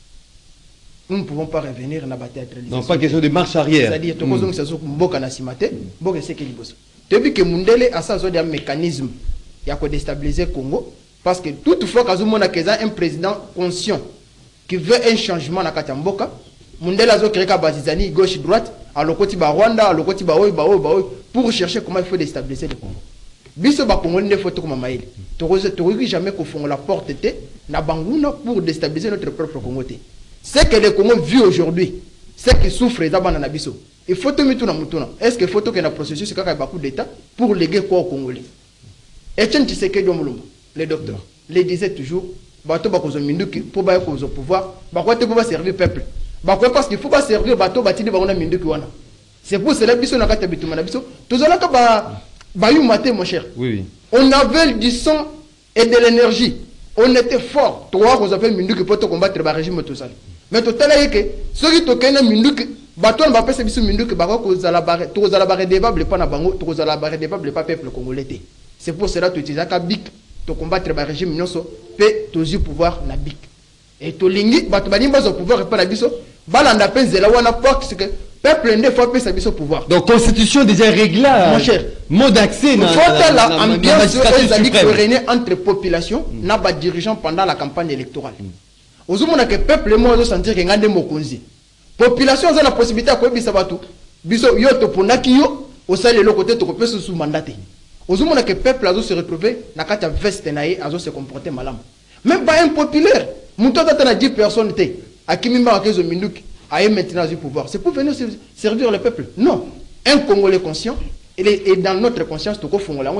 [SPEAKER 5] Nous ne pouvons pas revenir na théâtralisation.
[SPEAKER 1] Non, pas question de marche arrière.
[SPEAKER 5] C'est-à-dire tokozungi ça mboka na simate, mboka c'est que liboso. Depuis que Mundele a ça un mécanisme ya ko déstabiliser Congo parce que toutefois kazumona keza un président conscient qui veut un changement na katamboka, Mundele azo créer ka bazizani gauche droite, à l'okoti ba Rwanda, à l'okoti ba oy pour chercher comment il faut déstabiliser le Congo. Biso ba Congolais ne faut comme maïl. Tu jamais qu'on fonde la porte na banguna pour déstabiliser notre propre Congo. C'est que le Congo vit aujourd'hui, c'est qui souffre d'abord na biso. Il faut te mettre na mutuna. Est-ce que faut que na processus kaka ba coup d'état pour léguer quoi au Congolais? Etienne Tshisekedi Mulumba, le docteur, le disait toujours bato ba kozo minduki pour ba kozo pouvoir, ba quoi te pour servir peuple. Ba quoi parce qu'il faut pas servir bato batidi ba on a minduki wana. C'est pour cela biso na kata bituma na biso. Tozala ka ba Bayou Maté, mon cher.
[SPEAKER 1] Oui.
[SPEAKER 5] On avait du sang et de l'énergie. On était fort. Toi, vous avez Minduki pour combattre le régime tout ça. Mais tout à l'heure, ceux qui toquent Minduki, bateau va passer sur Minduki, vous allez barrer des bables, pas na bango, vous allez barrer des bables, pas peuple congolais. C'est pour cela que tu utilises un bic, tu combattre le régime, non, paix, tu as pouvoir na bic. Et tu lingi, bateau va pouvoir pas la biso, balanda peine, la wana parce que peuple ne faut pas sa pouvoir.
[SPEAKER 1] Donc constitution déjà réglée.
[SPEAKER 5] Mon cher,
[SPEAKER 1] mot d'accès.
[SPEAKER 5] Il faut la ambiance régner entre population n'a pas dirigeant pendant la campagne électorale. Aujourd'hui, que peuple moi doit sentir que ngande mokonzi. Population a la possibilité à quoi bisa batu. Biso yo to ponaki yo au sein de l'autre côté to peut sous mandaté. Aujourd'hui, que peuple a se retrouver na kata veste nae a se comporter malam. Même pas impopulaire. Muto tata na 10 personnes té. Akimimba akezo minduki. A maintenant du pouvoir. C'est pour venir servir le peuple. Non. Un Congolais conscient, et dans notre conscience,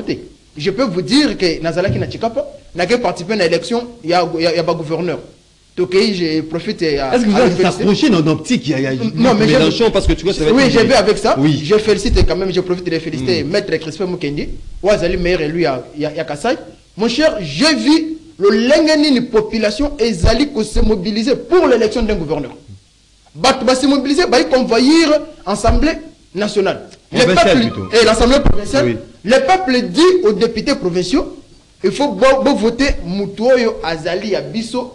[SPEAKER 5] je peux vous dire que Nazala qui n'a pas participé à l'élection, il y a un gouverneur. je profite à...
[SPEAKER 1] Est-ce que vous allez s'approcher dans l'optique
[SPEAKER 5] non, mais
[SPEAKER 1] Mélenchon, parce que tu vois, ça va
[SPEAKER 5] oui, j'ai vu avec ça.
[SPEAKER 1] Oui.
[SPEAKER 5] Je félicite quand même, je profite de féliciter Maître Crispin Mukendi. Ouazali meilleur élu à Kassai. Mon cher, j'ai vu le Lengeni population et Zali se mobiliser pour l'élection d'un gouverneur. Va se mobiliser, va y convoyer l'Assemblée nationale. Et l'Assemblée provinciale. Oui. Le peuple dit aux députés provinciaux, il faut voter Moutoyo Azali Abisso.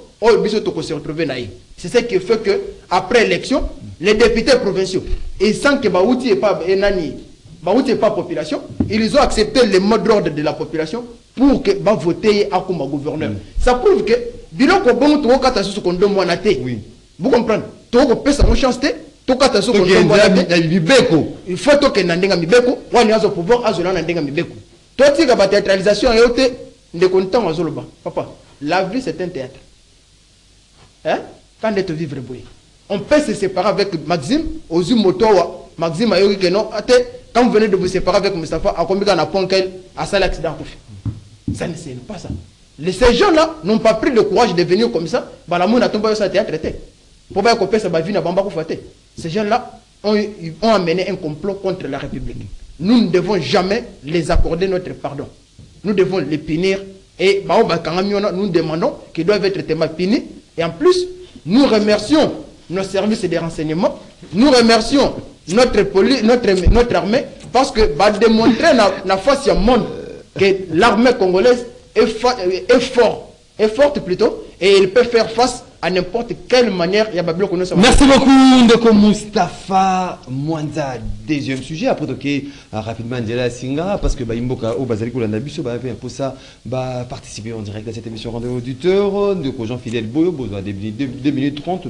[SPEAKER 5] C'est ce qui fait que après l'élection, les députés provinciaux, et sans que Baouti et pas population, ils ont accepté le mot d'ordre de la population pour que voter à comme gouverneur. Ça prouve que bilan ko bon to kata su ko ndo mwana te. Vous comprenez? To ko pesa mo chance te, to kata su ko ndo mwana te. Il faut to ke nandenga mibeko, wani azo pouvoir azo nandenga mibeko. To tika ba théâtralisation yote de content azoloba. Papa, la vie c'est un théâtre. Hein? Quand on est vivre bruit. On peut se séparer avec Maxime, aux Motowa. Maxime a dit que non. Quand vous venez de vous séparer avec Mustafa, à combien on a point qu'elle a ça l'accident. Ça ne c'est pas ça. Ces gens-là n'ont pas pris le courage de venir comme ça. Balamou n'a tombé ça théâtre. Pour pas qu'on sa vie n'a pas fait. Ces gens-là ont amené un complot contre la République. Nous ne devons jamais les accorder notre pardon. Nous devons les punir. Et nous demandons qu'ils doivent être tellement punis. Et en plus, nous remercions nos services de renseignement, nous remercions notre armée, parce que va démontrer la face au monde que l'armée congolaise est forte plutôt, et elle peut faire face à n'importe quelle manière.
[SPEAKER 1] Merci beaucoup, Ndeko Moustapha Mwanza. Deuxième sujet, après rapidement Ndela Singa, parce que Imboka au Bazali Kolanda Biso va pour ça participer en direct à cette émission Rendez-vous auditeur. Ndeko Jean-Fidèle Boyo, besoin de 2 minutes 30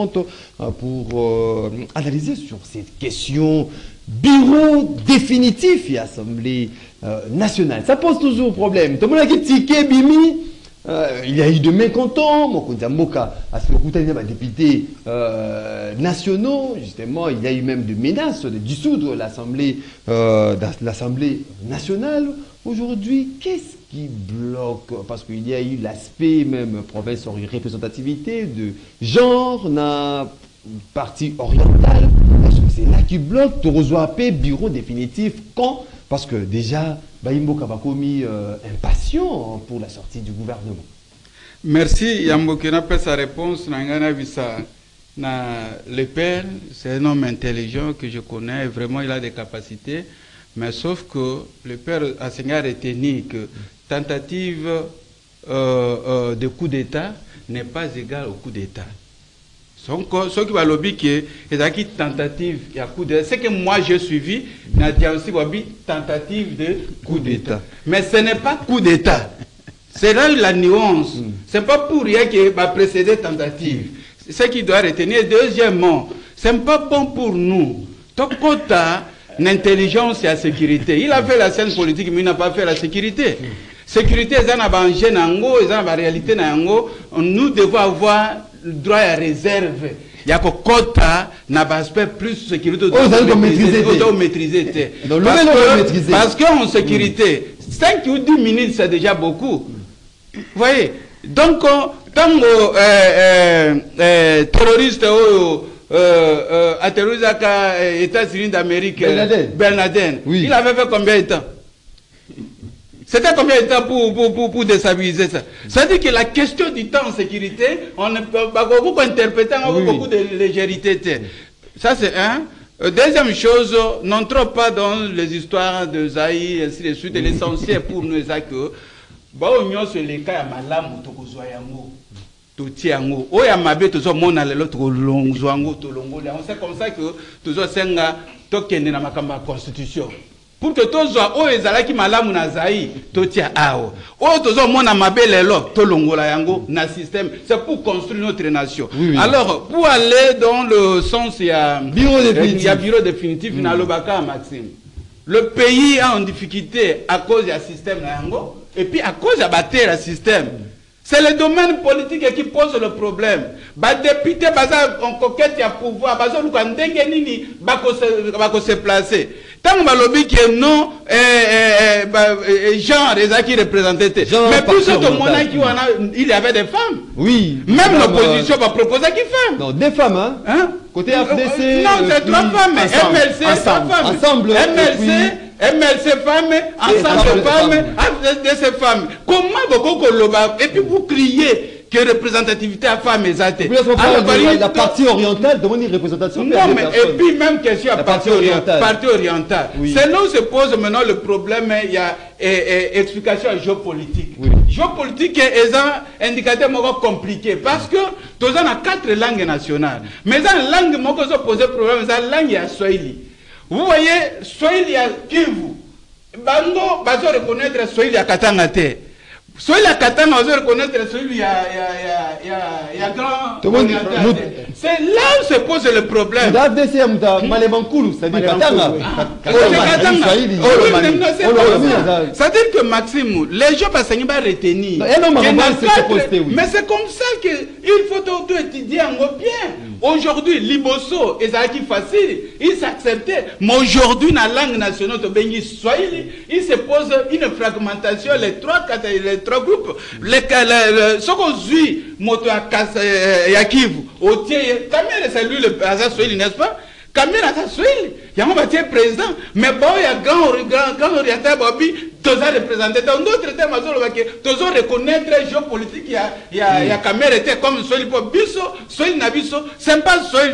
[SPEAKER 1] pour analyser sur cette question. Bureau définitif et Assemblée nationale. Ça pose toujours problème. Tout le monde a dit ticket Bimi. Il y a eu de mécontents, à ce moment il y a des députés nationaux, justement, il y a eu même des menaces de dissoudre l'Assemblée nationale. Aujourd'hui, qu'est-ce qui bloque? Parce qu'il y a eu l'aspect même province représentativité de genre, na partie orientale. Est-ce que c'est là qui bloque? Tu reçois bureau définitif quand? Parce que déjà, Baïmbo Kabakomi impatient pour la sortie du gouvernement.
[SPEAKER 2] Merci. Yambokena fait sa réponse. Le père, c'est un homme intelligent que je connais. Vraiment, il a des capacités. Mais sauf que le père a retenu que tentative de coup d'État n'est pas égale au coup d'État. Ce qui va lobby qui est une tentative de coup d'État. C'est que moi j'ai suivi, il y a aussi une tentative de coup d'État. Mais ce n'est pas coup d'État. C'est là la nuance. Ce n'est pas pour rien qu'il va précéder tentative. C'est ce qu'il doit retenir. Deuxièmement, ce n'est pas bon pour nous. Tant qu'on a l'intelligence et la sécurité. Il a fait la scène politique, mais il n'a pas fait la sécurité. Sécurité, c'est la réalité. Nous devons avoir le droit à réserve. Il y a que quota n'a pas aspect plus sécurité. Maîtriser. Parce qu'en sécurité, 5 ou 10 minutes, c'est déjà beaucoup. Vous voyez? Donc, tant que terroriste a terrorisé les États-Unis d'Amérique, Bernadette, oui. Il avait fait combien de temps? C'était combien de temps pour déstabiliser ça? C'est-à-dire que la question du temps en sécurité, on ne peut pas beaucoup interpréter avec beaucoup de légèreté. Ça, c'est un. Deuxième chose, n'entrons pas dans les histoires de Zaï, ainsi de suite. L'essentiel pour nous, c'est que, c'est les cas à Malam, c'est comme ça que tous les constitution. Pour que tous les ezalaki malamu na zaï totia ao o tozo mona mabele lo to longola yango na système, c'est pour construire notre nation. Oui. Alors pour aller dans le sens il y a bureau définitif na lobaka Maxime. Le pays est en difficulté à cause du système na yango et puis à cause de la système. C'est le domaine politique qui pose le problème. Les députés en coquette à pouvoir, se placer. Tant que lobby qui est non, genre, les qui représentait. Mais plus au monde, il y avait des femmes.
[SPEAKER 1] Oui.
[SPEAKER 2] Même l'opposition va proposer qui femmes.
[SPEAKER 1] Non, des femmes, hein. Côté FDC.
[SPEAKER 2] Non, c'est 3 femmes. MLC, 3 femmes.
[SPEAKER 1] Ensemble.
[SPEAKER 2] MLC femmes, ensemble femmes, FDC femmes. Comment beaucoup et puis vous criez que représentativité à femmes et zate.
[SPEAKER 1] La partie orientale demande une représentation.
[SPEAKER 2] Non, mais et puis même question à la partie orientale. Oui. C'est là où se pose maintenant le problème, il y a explication géopolitique. Oui. Géopolitique est un indicateur compliqué parce que nous avons 4 langues nationales. Mais dans la langue qui se pose problème, c'est la langue Swahili. Vous voyez, Swahili à Kivu. Bango, bazo reconnaître Swahili à Katangate. Swahili à Katanga, on va reconnaître Swahili à grand. C'est là où se pose le problème. C'est-à-dire que Maxime, les gens vont retenir. Mais c'est comme ça qu'il faut auto-étudier en bien. Aujourd'hui, Liboso, et ça qui facile, il s'acceptait. Mais aujourd'hui, dans la langue nationale de Bengi Swahili, il se pose une fragmentation, les trois groupes. Ce qu'on suit, Moto Yakivu, au Tier, Kamere, c'est lui le Swahili, n'est-ce pas? Kamere, c'est Swahili. Il y a un président. Mais bon, il y a grand oriental, Bobby, tous représentés. Dans d'autres termes, tous reconnaître géopolitique, il y a Kamere était comme Swahili pour Bisso, Swahili Nabiso, c'est pas Swahili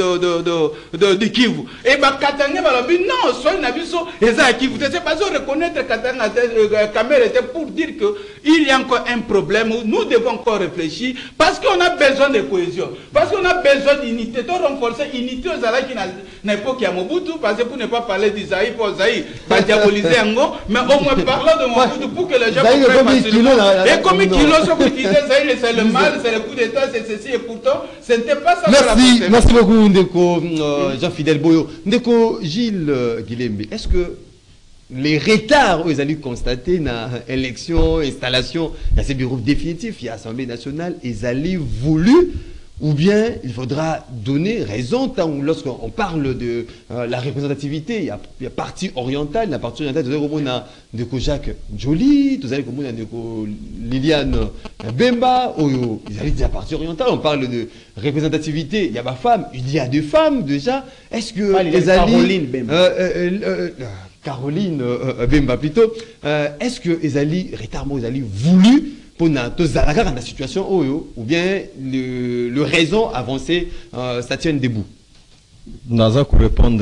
[SPEAKER 2] de Kivu. Et bah, Katanga, non, Swahili Nabiso, et ça, Kivu. C'est pas ça reconnaître Kamere était pour dire qu'il y a encore un problème où nous devons encore réfléchir parce qu'on a besoin de cohésion, parce qu'on a besoin d'unité, de renforcer l'unité aux Alaki n'a pas qu'il y a Mobutu, parce que pour ne pas parler d'Isaïe, pour Zaï, pas diaboliser Ango, mais au moins parlons de Mobutu pour que les gens comprennent facilement. Et comme Kilo, ce que disait Zaï, c'est le mal, c'est le coup d'État, c'est ceci, et pourtant, ce n'était pas ça.
[SPEAKER 1] Merci beaucoup, Ndeko Jean-Fidèle Boyo. Ndeko Gilles Guilembe, est-ce que les retards où ils allaient constater dans l'élection, installation, il y a ces bureaux définitifs, il y a l'Assemblée nationale, ils allaient voulu, ou bien il faudra donner raison lorsqu'on parle de la représentativité, il y a partie orientale, la partie orientale, vous avez de Jacques Joly, vous avez de Liliane Bemba, ils allaient dire la partie orientale, on parle de représentativité, il y a ma femme, il y a des femmes déjà, est-ce que les
[SPEAKER 4] Caroline Bemba.
[SPEAKER 1] Caroline Bemba plutôt, est-ce que Ezali, rétardement, Ezali voulu pour la situation ou bien le raison avancé, ça tient debout?
[SPEAKER 3] Naza pour répondre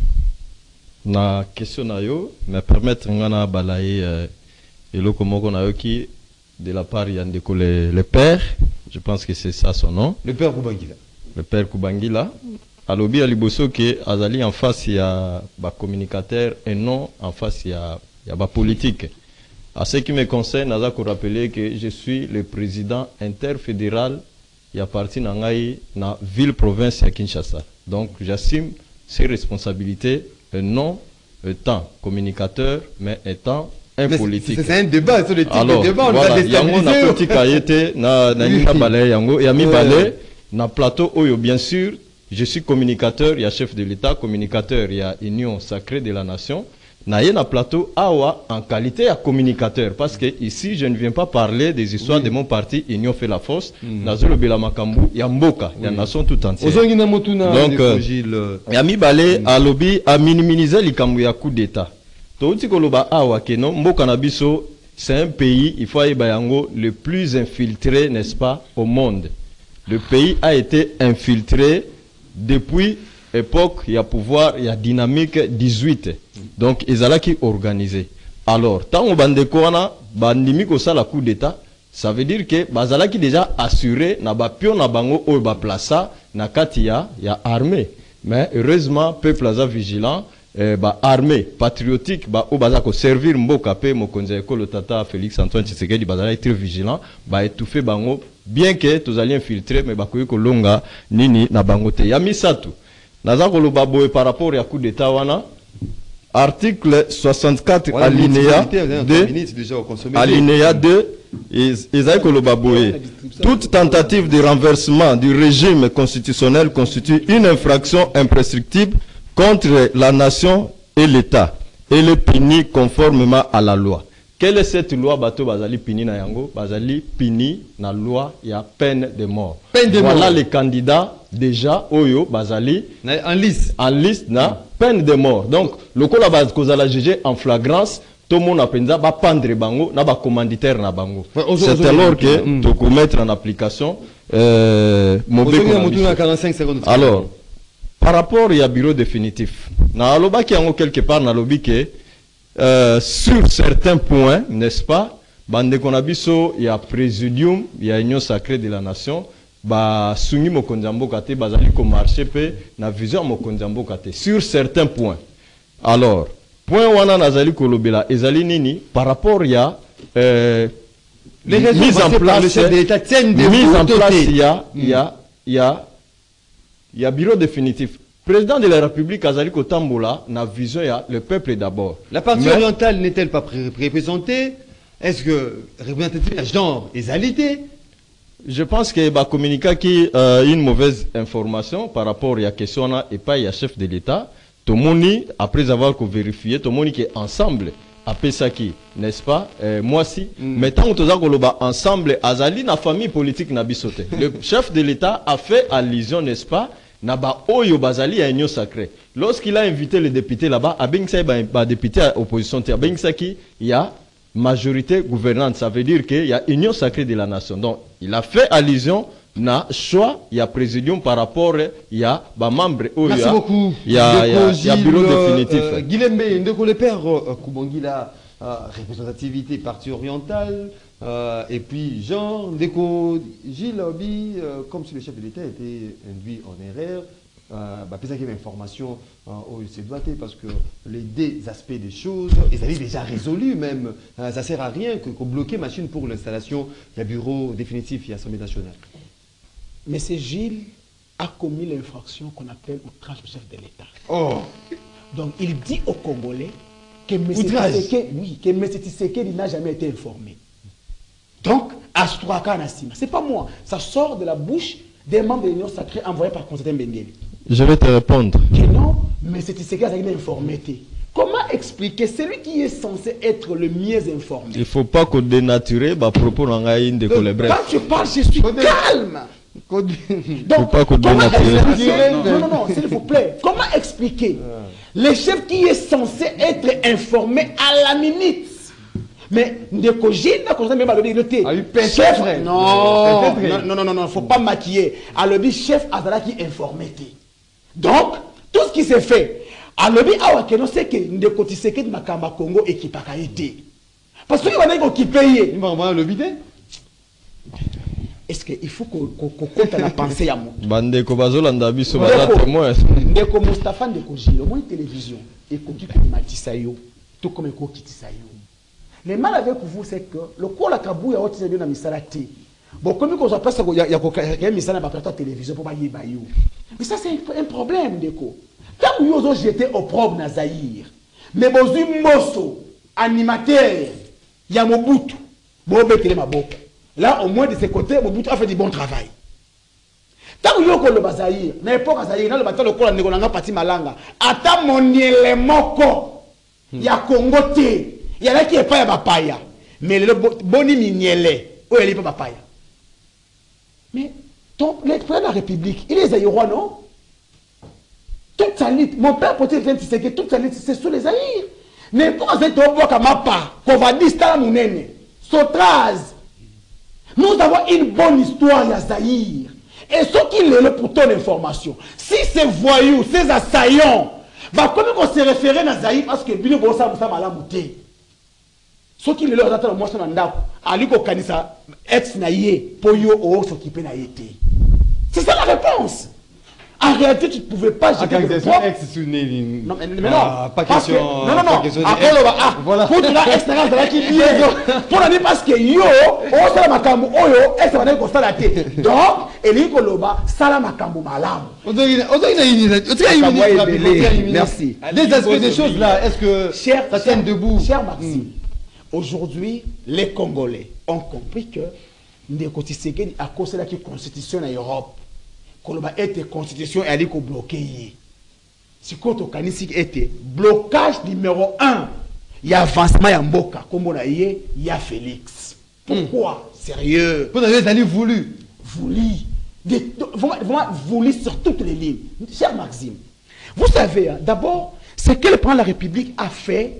[SPEAKER 3] na question na yo, me permettre ngana balayer et le komoko na yo qui de la part Yandeko le père, je pense que c'est ça son nom.
[SPEAKER 1] Le père Kubangila.
[SPEAKER 3] Le père Kubangila. Alobi aliboso que azali en face il y a ba communicateur et non en face il y a ba politique. À ce qui me concerne, je vais rappeler que je suis le président interfédéral qui appartient à la ville-province de Kinshasa. Donc, j'assume ces responsabilités, non étant communicateur, mais étant un politique.
[SPEAKER 1] C'est un débat sur le type de débat.
[SPEAKER 3] Voilà, yango na politique a été na balai yango et ami balai na plateau oyo bien sûr, je suis communicateur, il y a chef de l'État, communicateur, il y a Union sacrée de la nation. Naye na plateau awa en qualité à communicateur parce que ici je ne viens pas parler des histoires de mon parti Union fait la force nazolo bela makambu ya mboka ya nation tout entière. Donc Yami Balé a lobby à minimiser likambu ya coup d'état. To uti koloba awa ke non mboka na biso c'est un pays il faut yango le plus infiltré n'est-ce pas au monde. Le pays a été infiltré depuis époque, il y a pouvoir, il y a dynamique 18. Donc, ils allaient qui organisé. Alors, tant on bande koana, bandimi ko ça la coup d'état, ça veut dire que bazala qui déjà assuré na ba pion na bango o ba plaça na katia ya armée. Mais heureusement, peuple aza vigilant, ba armée patriotique ba o baza ko servir mboka pe mokonza ekolo tata Félix Antoine Tshisekedi bazala être vigilant, ba étouffer bango bien que tous alliés infiltrer mais ba ko longa nini na bango te. Ya misatu Nazakolo Baboe par rapport à coup d'état wana article 64 alinéa 2 alinéa 2 Ezakolo Baboe toute tentative de renversement du régime constitutionnel constitue une infraction imprescriptible contre la nation et l'État, et les puni conformément à la loi. Quelle est cette loi bateau bazali pini na yango? Bazali pini na loi, il y a peine de mort.
[SPEAKER 1] Peine de
[SPEAKER 3] voilà
[SPEAKER 1] mort.
[SPEAKER 3] les candidats déjà oyo bazali
[SPEAKER 1] En liste.
[SPEAKER 3] en liste na peine de mort. Donc le ko la base kozala jugé en flagrance, tout le monde a penza ba pendre bango na ba commanditaire na bango.
[SPEAKER 1] Ouais,
[SPEAKER 3] c'est alors que tu peux mettre en application
[SPEAKER 1] Aujourd'hui, on a 45 secondes.
[SPEAKER 3] alors par rapport il y a bureau définitif. Na aloba ki yango quelque part na lobi que sur certains points, n'est-ce pas, bande konabiso, il y a présidium, il y a union sacrée de la nation, ba sungi mokonzambo kate, bazali ko marché pe na vision mokonzambo kate sur certains points. Alors, point wana nazali kolobela ezali nini par rapport il y a
[SPEAKER 1] Les raisons
[SPEAKER 3] mise en
[SPEAKER 1] avancées par
[SPEAKER 3] place,
[SPEAKER 1] le chef de l'État tiennent des
[SPEAKER 3] mise en
[SPEAKER 1] bouts
[SPEAKER 3] place,
[SPEAKER 1] dotés.
[SPEAKER 3] il y a bureau définitif. Président de la République Azali Kotambola n'a vision ya le peuple d'abord.
[SPEAKER 1] La partie
[SPEAKER 3] Mais-
[SPEAKER 1] orientale n'est-elle pas représentée? Est-ce que représentative à genre égalité?
[SPEAKER 3] Je pense que bah communiquer qui une mauvaise information par rapport à la question là et pas il y a chef de l'État. Tout le monde après avoir vérifié, tout le monde qui est ensemble après ça qui n'est-ce pas moi si mais tant que nous ensemble Azali na famille politique na bisote. Le chef de l'État a fait allusion n'est-ce pas na ba oyo bazali à union sacrée. Lorsqu'il a invité les députés là-bas, a bien ça ba député à opposition, a bien ça qui il y a majorité gouvernante, ça veut dire qu'il y a union sacrée de la nation. Donc, il a fait allusion na choix, il y a présidium par rapport, il y a ba membre
[SPEAKER 1] Merci beaucoup.
[SPEAKER 3] il y a bureau définitif.
[SPEAKER 1] Guilembe, Ndeko le père Kubangila, représentativité parti orientale, et puis Jean, Ndeko Gilles Obi, comme si le chef de l'État était induit en erreur, peut-être qu'il y avait une information au CEDOAT parce que les deux aspects des choses, ils avaient déjà résolu même. Ça ne sert à rien que bloquer machine pour l'installation du bureau définitif et l'Assemblée nationale.
[SPEAKER 4] M. Gilles a commis l'infraction qu'on appelle outrage au chef de l'État.
[SPEAKER 1] Oh,
[SPEAKER 4] Donc il dit aux Congolais que M.
[SPEAKER 1] Outrage.
[SPEAKER 4] Tshisekedi n'a jamais été informé. Donc, Astraka Nassima, c'est pas moi, ça sort de la bouche des membres de l'Union sacrée envoyés par Constantin Bengeli.
[SPEAKER 3] Je vais te répondre.
[SPEAKER 4] Que non, M. Tshisekedi a été informé. Comment expliquer celui qui est censé être le mieux informé?
[SPEAKER 3] Il ne faut pas qu'on dénature bah propos n'angaïn de colèbre.
[SPEAKER 4] Quand tu parles, je suis calme.
[SPEAKER 3] Faut
[SPEAKER 4] Donc,
[SPEAKER 3] pas qu'on
[SPEAKER 4] comment
[SPEAKER 3] dénature.
[SPEAKER 4] expliquer, non, s'il vous plaît, comment expliquer le chef qui est censé être informé à la minute? Mais Ndeko Gilles n'a même pas le dit.
[SPEAKER 1] A eu peut-être,
[SPEAKER 4] Chef,
[SPEAKER 1] frère.
[SPEAKER 4] non,
[SPEAKER 1] Peut-être.
[SPEAKER 4] non, faut pas maquiller. Alors, le chef Azala qui est informé. Donc, tout ce qui s'est fait, alors, on sait que Ndeko Tshisekedi Makamba Congo équipe a été. Parce qu'il y a des gens qui payent.
[SPEAKER 1] le bidet.
[SPEAKER 4] Est-ce qu'il faut qu'on compte la pensée à moi?
[SPEAKER 3] Bande Kobazolanda biso
[SPEAKER 4] Ndeko,
[SPEAKER 3] baza témoin.
[SPEAKER 4] Ndeko Mustapha Ndeko Gilles, au moins télévision, et qu'on dit que Matisayo, tout comme un Kokitisayo. Le mal avec vous, c'est que le coup la kabou, il y a autre chose dans Misalati. Bon, comme on s'appelle ça, il y a un Misala à la télévision pour bailler Bayou. Mais ça, c'est un problème, Ndeko. Quand vous avez jeté au propre dans Zaïre, mais vous avez mosso, animateur, il y a Mobutu, vous avez Maboko. Là, au moins de ses côtés, Mobutu a fait du bon travail. Tant que vous avez Zaïre, n'importe quoi Zaïre, le bâtiment, le coup, on a parti malanga. Attends, mon moko, il y a Congo T. Il y en a qui n'est pas papaya. Mais le boni miniele, où il n'est pas papaya. Mais le président de la République, il est zaïrois, non? Toute sa lutte, mon père peut dire que toute sa lutte, c'est sur les Zaïres. N'importe quoi, c'est au bois comme Mapa, Kovadista Mounene, Sotraz. Nous avons une bonne histoire, à Zaïre. Et ce qui est là pour ton information, si ces voyous, ces assaillants, comment on se référer à Zaïre parce que Bino Bossa Moussa Malamouté. Ce qui est là, on a moi, c'est un ndako. Aliko Kanisa, ex-naïe, pour yo, s'occuper naïe. C'est ça la réponse. En réalité, tu ne pouvais pas jeter le poids. Non, mais non.
[SPEAKER 1] Pas
[SPEAKER 4] Parce que-
[SPEAKER 1] question.
[SPEAKER 4] non.
[SPEAKER 1] pas question de
[SPEAKER 4] Après,
[SPEAKER 1] ex.
[SPEAKER 4] on va.
[SPEAKER 1] Voilà.
[SPEAKER 4] Pour tu l'as extérieur, c'est là qui vient. Pour la dire parce que yo, on sait la makambo, oyo, est-ce qu'on a constat la tête. Donc, et lui, Koloba, ça la makambo malam. Merci.
[SPEAKER 1] Des aspects des choses là, est-ce que
[SPEAKER 4] Cher,
[SPEAKER 1] ça tient debout?
[SPEAKER 4] Cher Maxime, aujourd'hui, les Congolais ont compris que Ndeko Tshisekedi a causé la constitution en Europe. Koloba était constitution et elle est bloquée. Si quand kanisi était blocage numéro 1, il y a avancement ya mboka comme on a il y a Félix. Pourquoi? Sérieux.
[SPEAKER 1] Vous avez allé voulu.
[SPEAKER 4] Vraiment voulu sur toutes les lignes. Cher Maxime, vous savez, hein, d'abord, ce que le président de la République a fait,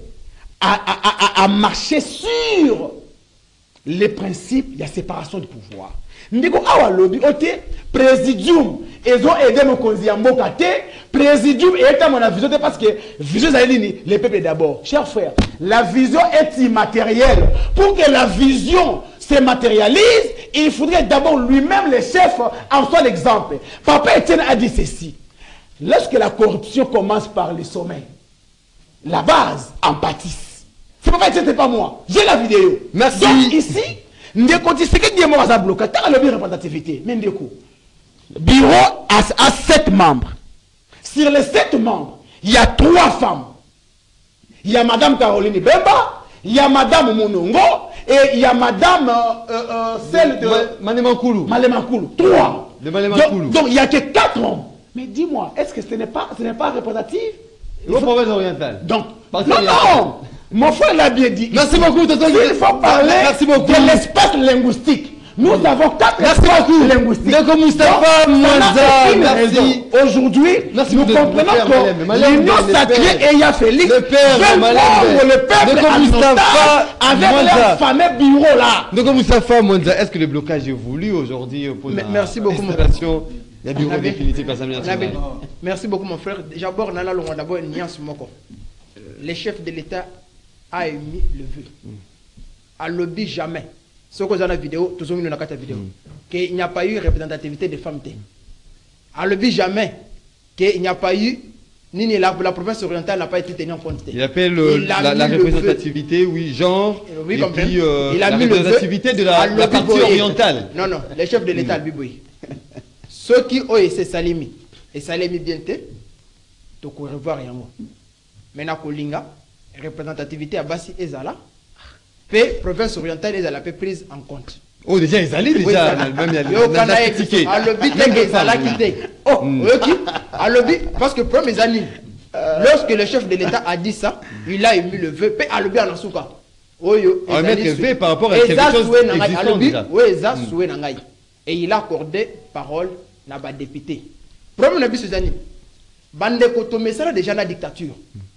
[SPEAKER 4] a marché sur les principes de la séparation du pouvoir. Ndiko awa lobby ote présidium ils ont aidé mon konzi ya mboka te présidium et état mon vision parce que vision les peuples d'abord. Chers frères, la vision est immatérielle. Pour que la vision se matérialise, il faudrait d'abord lui-même le chef en soit l'exemple. Papa Etienne a dit ceci: lorsque la corruption commence par le sommet, la base en pâtisse. C'est Papa Etienne, c'est pas moi. J'ai la vidéo.
[SPEAKER 1] Merci.
[SPEAKER 4] Donc ici, Ndeko Tshisekedi est mort à bloquer. T'as le bureau représentativité. Mais Ndeko, bureau a 7 membres. Sur les 7 membres, il y a 3 femmes. Il y a Madame Caroline Bemba, il y a Madame Monongo et il y a Madame celle de
[SPEAKER 1] Malemakoulou.
[SPEAKER 4] Malemakoulou. 3.
[SPEAKER 1] De Malemakoulou.
[SPEAKER 4] Donc il n'y a que 4 hommes. Mais dis-moi, est-ce que ce n'est pas représentatif?
[SPEAKER 1] Au province orientale.
[SPEAKER 4] Donc,
[SPEAKER 1] Parce
[SPEAKER 4] non,
[SPEAKER 1] qu'il y a-
[SPEAKER 4] non. Mon frère l'a bien dit.
[SPEAKER 1] Merci beaucoup, tonton.
[SPEAKER 4] Il faut parler
[SPEAKER 1] Merci beaucoup.
[SPEAKER 4] de l'espace linguistique. Nous avons 4
[SPEAKER 1] Merci
[SPEAKER 4] espaces
[SPEAKER 1] beaucoup.
[SPEAKER 4] linguistiques.
[SPEAKER 1] Ndeko Moustapha
[SPEAKER 4] Donc,
[SPEAKER 1] Mwanza,
[SPEAKER 4] ça n'a aucune
[SPEAKER 1] merci.
[SPEAKER 4] raison. Aujourd'hui,
[SPEAKER 1] Merci
[SPEAKER 4] nous
[SPEAKER 1] beaucoup de
[SPEAKER 4] comprenons
[SPEAKER 1] faire
[SPEAKER 4] que
[SPEAKER 1] Malem.
[SPEAKER 4] l'union
[SPEAKER 1] Le
[SPEAKER 4] sacrée
[SPEAKER 1] père.
[SPEAKER 4] et Yah Félix
[SPEAKER 1] Le père
[SPEAKER 4] veulent
[SPEAKER 1] Malem.
[SPEAKER 4] prendre le peuple
[SPEAKER 1] Ndeko
[SPEAKER 4] à
[SPEAKER 1] Moustapha
[SPEAKER 4] l'otage avec
[SPEAKER 1] Mwanza.
[SPEAKER 4] leur fameux bureau là.
[SPEAKER 1] Donc, Moustapha Mwanza, est-ce que le blocage est voulu aujourd'hui pour la
[SPEAKER 5] Merci beaucoup, mon
[SPEAKER 1] installation des bureaux
[SPEAKER 5] Nabil.
[SPEAKER 1] définitifs à l'Assemblée
[SPEAKER 5] Nabil,
[SPEAKER 1] nationale?
[SPEAKER 5] merci beaucoup mon frère. D'abord, Nana Longo, d'abord, une nuance moko. Le chef de l'État a émis le vœu. À lobby jamais. Ce que vous avez la vidéo, tout le monde a la vidéo. Qu'il n'y a pas eu représentativité des femmes. À lobby jamais. Qu'il n'y a pas eu. Ni la province orientale n'a pas été tenue en compte.
[SPEAKER 1] Il appelle
[SPEAKER 5] Il a
[SPEAKER 1] la
[SPEAKER 5] mis le
[SPEAKER 1] représentativité, oui, genre,
[SPEAKER 5] Oui,
[SPEAKER 1] et
[SPEAKER 5] comme
[SPEAKER 1] puis
[SPEAKER 5] il a
[SPEAKER 1] la
[SPEAKER 5] mis le vœu
[SPEAKER 1] représentativité de
[SPEAKER 5] à
[SPEAKER 1] la partie
[SPEAKER 5] Lobiboye.
[SPEAKER 1] orientale.
[SPEAKER 5] Non, non, les chefs de l'État, Biboui. Ceux qui ont essayé Salimi, et Salimi bien te, tu peux revoir rien. Maintenant, Kolinga, représentativité à Bassi et Zala, puis province orientale et Zala peut prise en compte.
[SPEAKER 1] Oh, déjà, ils allaient
[SPEAKER 5] Oui,
[SPEAKER 1] déjà.
[SPEAKER 5] ça.
[SPEAKER 1] Même il y a
[SPEAKER 5] Yo, kana
[SPEAKER 1] des
[SPEAKER 5] ye-
[SPEAKER 1] tickets.
[SPEAKER 5] à lobby, t'es Zala quitté. Oh, ok. À lobby, parce que premier amis, lorsque le chef de l'État a dit ça, il a émis le vœu, puis à lobby en Asuka. Oyo,
[SPEAKER 1] On va mettre
[SPEAKER 5] ezali
[SPEAKER 1] V par rapport à
[SPEAKER 5] Eza
[SPEAKER 1] quelque chose
[SPEAKER 5] souhait na ngai,
[SPEAKER 1] existant
[SPEAKER 5] alobi,
[SPEAKER 1] déjà.
[SPEAKER 5] oui, eza souhait na ngai. Et il a accordé parole na ba député. Problème na biso ezani. Bande koto mesala déjà na dictature.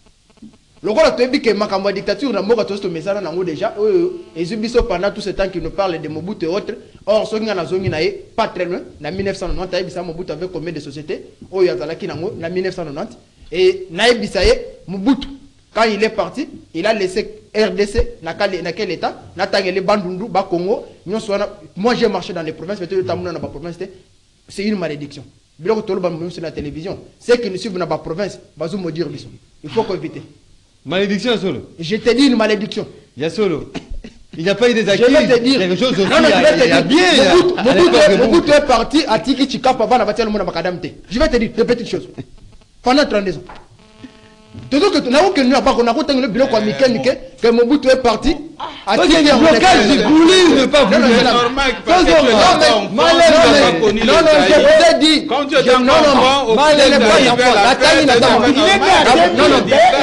[SPEAKER 5] Lokola toyebi ke makambo ya dictature na mboka tozo mesala nango déjà. Oyo ezu biso pendant tout ce temps qu'il nous parle de Mobutu et autres. Or soki nga na zongi na ye pas très loin na 1990 ayebisa Mobutu avec combien de sociétés oyo azalaki nango na 1990 et nayebisa ye Mobutu quand il est parti, il a laissé RDC, na quel état, na tangeli Bandundu, ba Congo, moi j'ai marché dans les provinces, mais tout le temps dans la province, c'est une malédiction. Bilo ko tolo sur la télévision, c'est que nous suivons dans la province, bazou me dire biso. Il faut éviter.
[SPEAKER 1] Malédiction solo.
[SPEAKER 5] Je te dis une malédiction.
[SPEAKER 1] Il y a solo. Il n'y a pas eu des acquis.
[SPEAKER 5] Je vais te dire.
[SPEAKER 1] Quelque chose aussi.
[SPEAKER 5] Non, non, je vais
[SPEAKER 1] il y a
[SPEAKER 5] te dire.
[SPEAKER 1] bien.
[SPEAKER 5] Mobutu est parti à Tiki Chikapa avant la bataille de Makadamte. Je vais te dire deux petites choses. Pendant 32 ans. Tout que tu n'as aucun nous pas qu'on a retenu le bilan comme Mikel que Mobutu est parti. À
[SPEAKER 1] Parce qu'il y a des blocages, j'ai voulu ne pas vouloir.
[SPEAKER 2] C'est normal que
[SPEAKER 1] Ça,
[SPEAKER 2] parce que
[SPEAKER 1] c'est
[SPEAKER 2] tu es
[SPEAKER 1] normal.
[SPEAKER 2] enfant,
[SPEAKER 1] Malais,
[SPEAKER 2] tu n'as
[SPEAKER 1] malais.
[SPEAKER 2] pas connu
[SPEAKER 5] Non,
[SPEAKER 2] les
[SPEAKER 5] non, je
[SPEAKER 2] Zaïre.
[SPEAKER 5] vous ai dit.
[SPEAKER 2] Quand tu es
[SPEAKER 5] Non, non,
[SPEAKER 2] enfant, au
[SPEAKER 1] Malais,
[SPEAKER 2] fait,
[SPEAKER 1] malais,
[SPEAKER 2] tu arrives à la
[SPEAKER 5] la taille
[SPEAKER 2] fête,
[SPEAKER 5] n'a
[SPEAKER 2] c'est
[SPEAKER 5] pas
[SPEAKER 2] normal.
[SPEAKER 5] il est né
[SPEAKER 2] Non, non,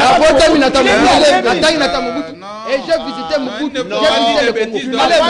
[SPEAKER 5] la taille n'a pas Mobutu. Et j'ai visité Mobutu. J'ai visité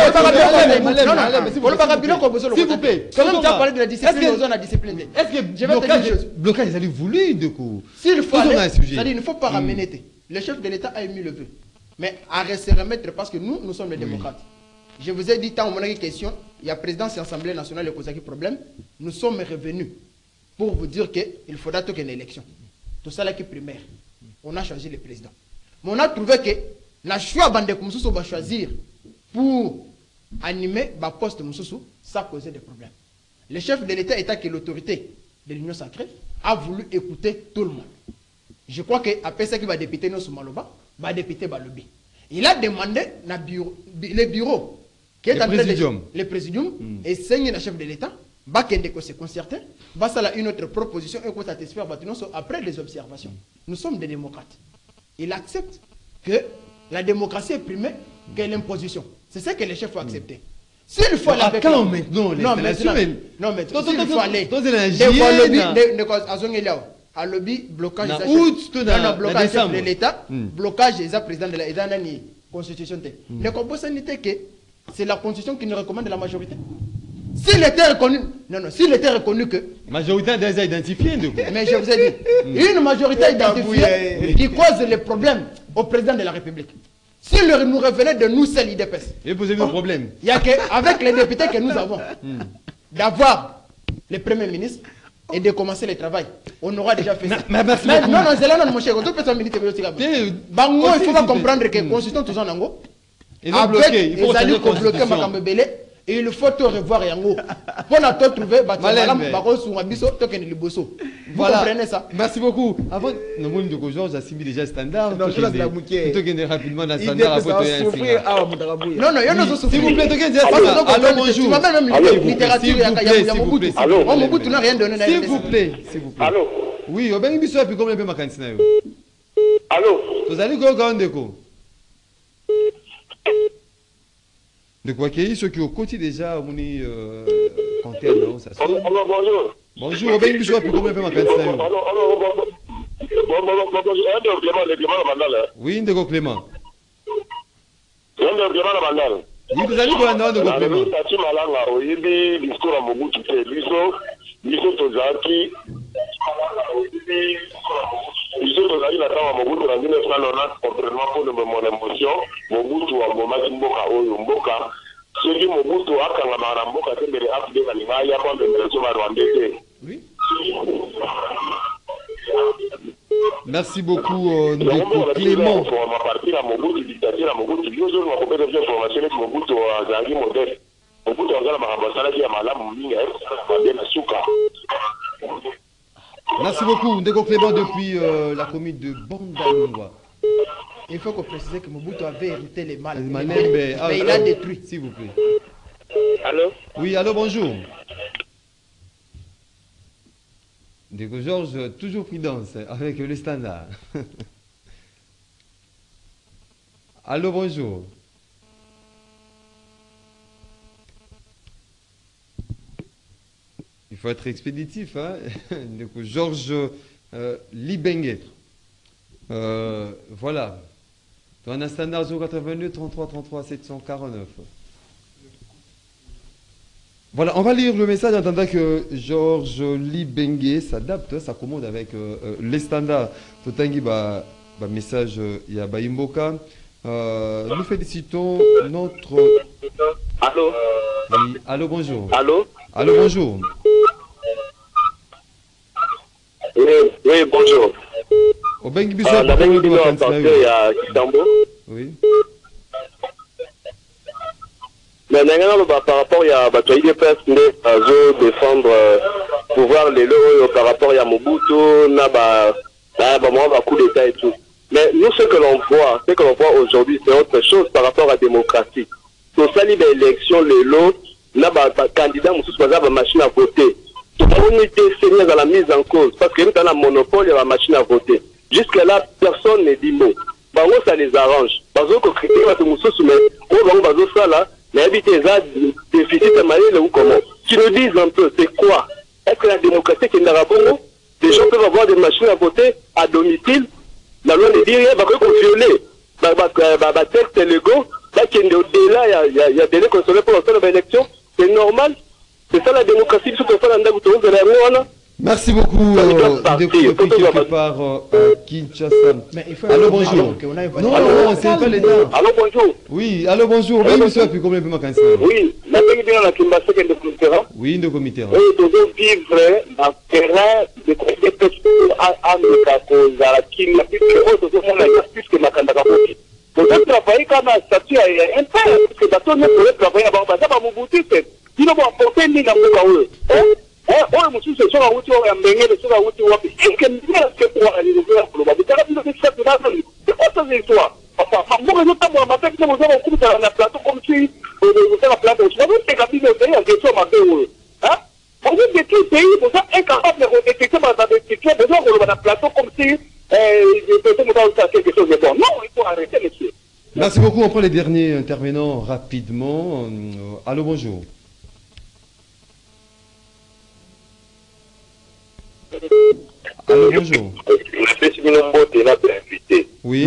[SPEAKER 5] le Congo.
[SPEAKER 1] S'il vous plaît.
[SPEAKER 5] Comment tu as parlé de la discipline aux zones à discipline?
[SPEAKER 1] Est-ce que
[SPEAKER 5] Je vais te dire une chose.
[SPEAKER 1] blocage, ils allaient voulu de coup.
[SPEAKER 5] S'il faut
[SPEAKER 1] Faisons
[SPEAKER 5] aller,
[SPEAKER 1] un sujet.
[SPEAKER 5] c'est-à-dire, il ne faut pas ramener. Le chef de l'État a émis le vœu. Mais à se remettre parce que nous sommes les démocrates. Je vous ai dit, tant on a une question, il y a présidence et assemblée nationale, le Kozaki problème. Nous sommes revenus pour vous dire qu'il faudra qu'il y ait une élection. Tout ça là qui est primaire. On a choisi le président. Mais on a trouvé que la choix bande Moussou va choisir pour animer le poste de Moussou, ça causait des problèmes. Le chef de l'État, étant que l'autorité de l'Union sacrée, a voulu écouter tout le monde. Je crois qu'après ça, qui va député nous sur Maloba, va député Balobi. Il a demandé les bureaux qui est en train de le présidium et c'est le chef de l'État, va se concerter, va ça une autre proposition et qu'on satisfaire après les observations. Nous sommes des démocrates. Il accepte que la démocratie est primée que l'imposition. C'est ça que les chefs faut accepter. S'il faut aller avec
[SPEAKER 1] maintenant,
[SPEAKER 5] non, maintenant, s'il faut aller, à lobby blocage
[SPEAKER 1] Na
[SPEAKER 5] eza
[SPEAKER 1] août,
[SPEAKER 5] chef-
[SPEAKER 1] to
[SPEAKER 5] non,
[SPEAKER 1] na-
[SPEAKER 5] non,
[SPEAKER 1] na
[SPEAKER 5] blocage chef
[SPEAKER 1] décembre.
[SPEAKER 5] de l'état blocage eza président de la eza nani constitution te ne kobosani te que c'est la constitution qui nous recommande la majorité s'il était reconnu non non s'il était reconnu que
[SPEAKER 1] Majorité déjà identifiée de quoi.
[SPEAKER 5] mais je vous ai dit une majorité identifiée qui cause les problèmes au président de la République s'il nous revenait de nous seuls IDPS
[SPEAKER 1] Et posez vos problèmes.
[SPEAKER 5] il y a que avec les députés que nous avons d'avoir le premier ministre et de commencer le travail. On aura déjà fait ça.
[SPEAKER 1] mais merci
[SPEAKER 5] Mais
[SPEAKER 1] beaucoup.
[SPEAKER 5] non, non, c'est là, non, mon cher. Tout peut s'améliorer. Bango, il faut pas comprendre que la constitution, tout ça, nango.
[SPEAKER 1] Ils ont bloqué. Il faut
[SPEAKER 5] les alliés
[SPEAKER 1] changer la
[SPEAKER 5] qui bloqué
[SPEAKER 1] constitution.
[SPEAKER 5] Makambebele. Et il faut tout revoir yango. Pour na tout trouver,
[SPEAKER 1] Malembe.
[SPEAKER 5] vous comprenez ça?
[SPEAKER 1] Merci beaucoup. Avant, nous avons dit que Georges a signé déjà standard.
[SPEAKER 4] Non, je laisse la bouquet.
[SPEAKER 1] Plutôt qu'il rapidement dans
[SPEAKER 4] Il
[SPEAKER 1] standard.
[SPEAKER 4] dit que ça va souffrir. Ah, mon drabouille.
[SPEAKER 5] Non, non, il y en a
[SPEAKER 1] Oui,
[SPEAKER 5] souffrir.
[SPEAKER 1] s'il vous plaît, Token,
[SPEAKER 5] Parce que
[SPEAKER 1] allô,
[SPEAKER 5] donc,
[SPEAKER 1] allô,
[SPEAKER 5] tu
[SPEAKER 1] bonjour.
[SPEAKER 5] m'as même
[SPEAKER 7] Allô,
[SPEAKER 5] littérature,
[SPEAKER 1] s'il
[SPEAKER 5] il y a
[SPEAKER 1] vous plaît,
[SPEAKER 5] Mobutu.
[SPEAKER 1] s'il vous plaît.
[SPEAKER 7] Allô,
[SPEAKER 5] Oh, Mobutu n'a rien donné.
[SPEAKER 1] S'il vous plaît, s'il vous plaît.
[SPEAKER 7] Allô,
[SPEAKER 1] Oui, Obeng Bisso a pu combien de temps maintenant?
[SPEAKER 7] allô.
[SPEAKER 1] Vous allez go quand déco. De quoi qu'il y ait ceux qui au quotidien déjà on est compté non ça sonne.
[SPEAKER 7] Allô, bonjour.
[SPEAKER 1] Bonjour, Obeng Bisso a pu combien de temps maintenant?
[SPEAKER 7] Allô, allô, bonjour.
[SPEAKER 1] Oui, Ndeko Clément.
[SPEAKER 7] Un de Clément Mandal.
[SPEAKER 1] Oui, vous allez go dans Ndeko Clément.
[SPEAKER 7] Tati Malanga, oyebi discours à Mobutu te biso tozalaki biso tozalaki na ntango ya Mobutu na 1990 contrairement pour mon émotion Mobutu abomaki mboka oyo mboka soki Mobutu akangamaka na mboka te mbele afdel alinga aya kwambembela so barwande te.
[SPEAKER 1] Oui. Merci beaucoup, Ndeko Clément.
[SPEAKER 7] À partir de Mobutu, dictature à Mobutu, il y a une compétence d'information que Mobutu a zangé modèle. Mobutu a zangé ma ambassadeur qui a malade, Mouminga, et na Souka.
[SPEAKER 1] Merci beaucoup, Ndeko Clément depuis la commune de Bandalungwa.
[SPEAKER 5] Il faut qu'on précise que Mobutu avait hérité les mal.
[SPEAKER 1] Malembe,
[SPEAKER 5] Mais il a détruit.
[SPEAKER 1] s'il vous plaît.
[SPEAKER 7] Allô?
[SPEAKER 1] Oui, allô, bonjour. Ndeko Georges, toujours prudence avec le standard. Allô, bonjour. Il faut être expéditif, hein. Ndeko Georges Libengue. Voilà. Dans un standard 082 33 33 749. Voilà, on va lire le message en attendant que Georges Libengue s'adapte, s'accommode avec les standards. Totangi ba message ya Baimboka. Nous félicitons notre.
[SPEAKER 7] Allô?
[SPEAKER 1] Oui, allô, bonjour.
[SPEAKER 7] Allô?
[SPEAKER 1] Allô, bonjour.
[SPEAKER 7] Oui, oui, bonjour.
[SPEAKER 1] Au Bengi Bisso,
[SPEAKER 7] On avait une vidéo en santé à Kitambo.
[SPEAKER 1] oui.
[SPEAKER 7] Mais maintenant, par rapport à Bato IDPS, nous défendre pouvoir les lois par rapport à Mobutu, coup d'État et tout. Mais nous, ce que l'on voit aujourd'hui, c'est autre chose par rapport à la démocratie. Pour ça, l'élection, les lots, candidat, nous machine à voter. Tout le monde était saigné dans la mise en cause parce que nous avons un monopole de la machine à voter. Jusque-là, personne ne dit mot. Bango, ça les arrange. Bango, qu'on critique, mais ça là, mais habiter ça, déficit de ou comment. Tu nous dises un peu, c'est quoi? Est-ce que la démocratie qui est dans la Bongo, les gens peuvent avoir des machines à voter à domicile? La loi ne dit rien, parce qu'on violer. Texte légaux, là, qui est au-delà, il y a des délais consolés pour lancer l'élection. C'est normal. C'est ça la démocratie, il faut faire un dégoûtement de la.
[SPEAKER 1] Merci beaucoup depuis quelque part Kinshasa.
[SPEAKER 5] Mais il faut
[SPEAKER 1] Allô, bonjour. Non, c'est pas les dents.
[SPEAKER 7] Allô, bonjour.
[SPEAKER 1] Oui, allô, bonjour. Oui, monsieur, puis combien de temps quand
[SPEAKER 7] Oui, la pays bien la Kimbasa qui est de Mitterrand.
[SPEAKER 1] Oui, de comité.
[SPEAKER 7] Oui, nous devons vivre dans terrain de compétition à la Kimba, puisque Makanda Kapoki. Nous devons travailler comme un statut un peu, parce que bateau ne pourrait travailler avant, parce que Mobutu, ils n'ont pas apporté ni dans le cas. Oh, monsieur, c'est sur la route, on a mené sur la route, on a fait un que pour aller le faire pour le bateau. C'est quoi cette histoire? Enfin, moi, je t'avoue, ma tête, nous avons coupé dans la plateau comme si on faisait la plateau. Je vais te caper le pays en question, ma paix. Hein? On veut détruire le pays, pour ça, incapable de détecter ma détecter, besoin de la plateau comme si peut-être nous avons quelque chose de bon. Non, il faut arrêter, monsieur.
[SPEAKER 1] Merci beaucoup. On prend les derniers intervenants rapidement. Allô, bonjour. Allô, bonjour. Oui.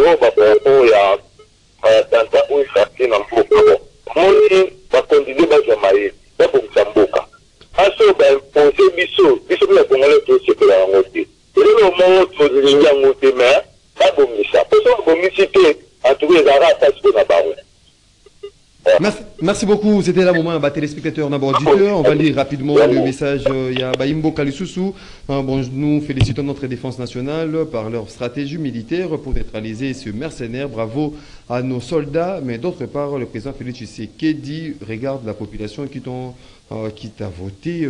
[SPEAKER 1] Merci beaucoup. C'était là moment téléspectateurs, d'abord auditeurs. On va lire rapidement le message. Il y a Baïmbo Kalisusu. Bon, nous félicitons notre défense nationale par leur stratégie militaire pour neutraliser ce mercenaire. Bravo à nos soldats. Mais d'autre part, le président Félix Tshisekedi regarde la population qui t'a voté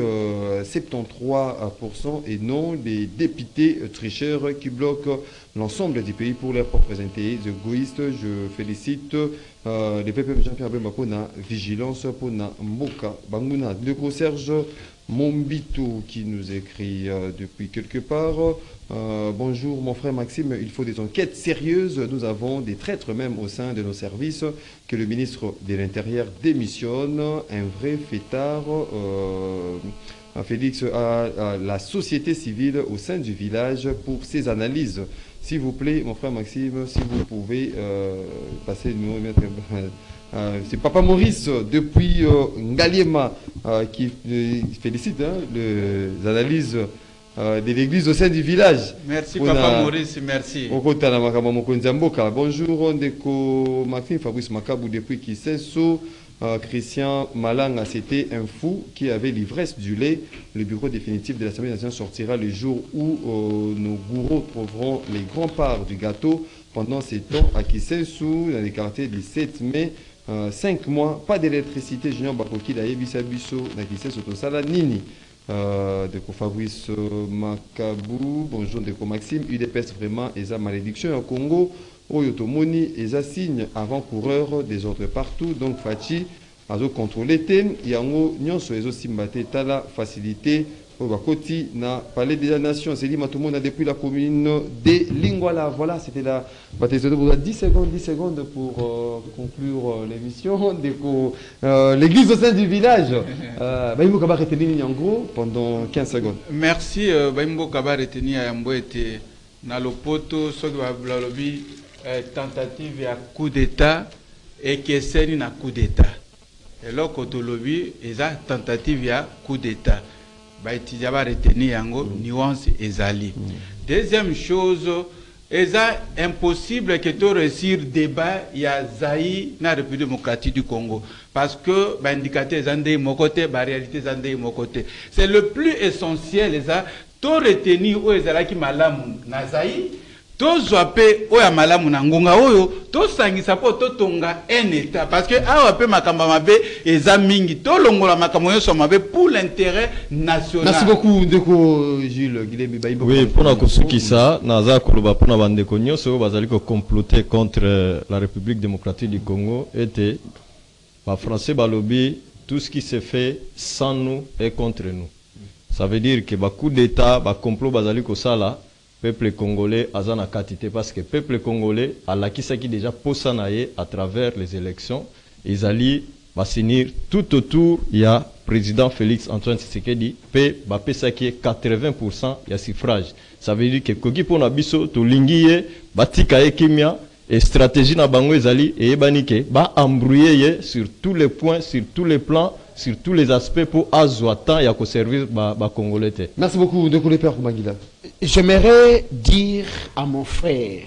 [SPEAKER 1] 73% et non les députés tricheurs qui bloquent l'ensemble du pays pour leurs propres intérêts égoïstes. Je félicite les PPM Jean-Pierre Bemba pour la vigilance pour la Mboka Banguna. Le gros Serge Mombito qui nous écrit depuis quelque part. Bonjour mon frère Maxime, il faut des enquêtes sérieuses. Nous avons des traîtres même au sein de nos services. Que le ministre de l'Intérieur démissionne. Un vrai fêtard. Félix à la société civile au sein du village pour ses analyses. S'il vous plaît, mon frère Maxime, si vous pouvez passer le numéro. C'est Papa Maurice depuis Ngaliema qui félicite les analyses de l'église au sein du village.
[SPEAKER 2] Merci Papa Maurice, merci.
[SPEAKER 1] Bonjour, Ndeko Maxime Fabrice Makabou depuis Kiseso. Christian Malanga, c'était un fou qui avait l'ivresse du lait. Le bureau définitif de l'Assemblée nationale sortira le jour où nos gourous trouveront les grands parts du gâteau. Pendant ces temps, à Kisesu, dans les quartiers du 7 mai, 5 mois, pas d'électricité. Junior Bakoki, la Yebisabiso, dans Kisesu, Tosala, Nini. Deko Fabrice Makabou, bonjour Deko Maxime. UDPS vraiment, et sa malédiction au Congo. Oyotomoni et signe avant-coureur des autres partout. Donc Fachi a contrôlé Ten. Yango Nyonso et Simbate Tala facilité. Koti na palais des nations. C'est dit tout le monde depuis la commune de Lingwala. Voilà, c'était la bataille. Vous avez 10 secondes pour conclure l'émission. L'église au sein du village. Baïmbo Kaba retenu en gros pendant 15 secondes.
[SPEAKER 2] Merci. Baïmbo Kaba retenu à Yambo était na lopoto Sodwa Blalobi. Tentative à coup d'état et que c'est une coup d'état. Et là, quand on lobby, il y a tentative à coup d'état. Bah, il y a retenu en nuance ezali. Deuxième chose, c'est impossible que tu réussir débat il y a Zaï dans la République démocratique du Congo parce que bah indicateur zandé mon côté, bah réalité zandé mon côté. C'est le plus essentiel ça. Tu retenu où ezala qui malamu na Zaï. Tozoape oya malamu na ngonga oyo to sangisa po to tonga un état parce que awa pe makamba mabe eza mingi to longola makambo nyonso mabe pour l'intérêt national.
[SPEAKER 1] Merci beaucoup Ndeko Jules Guilhem Baïbo.
[SPEAKER 3] Oui, pour na kosukisa naza koloba pour na bandeko nyonso bazali ko comploter contre la République démocratique du Congo était ba français balobi tout ce qui se fait sans nous est contre nous. Ça veut dire que ba coup d'état ba complot bazali ko sala peuple congolais a na quantité parce que peuple congolais a la qui déjà posanaye à travers les élections ils allaient finir tout autour il y a président Félix Antoine Tshisekedi pe ba pesa qui est 80% il y a suffrage ça veut dire que koki pona biso to lingiye batika ekimia et stratégie na bango ezali et ebanike ba embrouiller sur tous les points sur tous les plans sur tous les aspects pour azwa temps ya ko servir ba congolais.
[SPEAKER 1] Merci beaucoup de le père Magila.
[SPEAKER 4] J'aimerais dire à mon frère,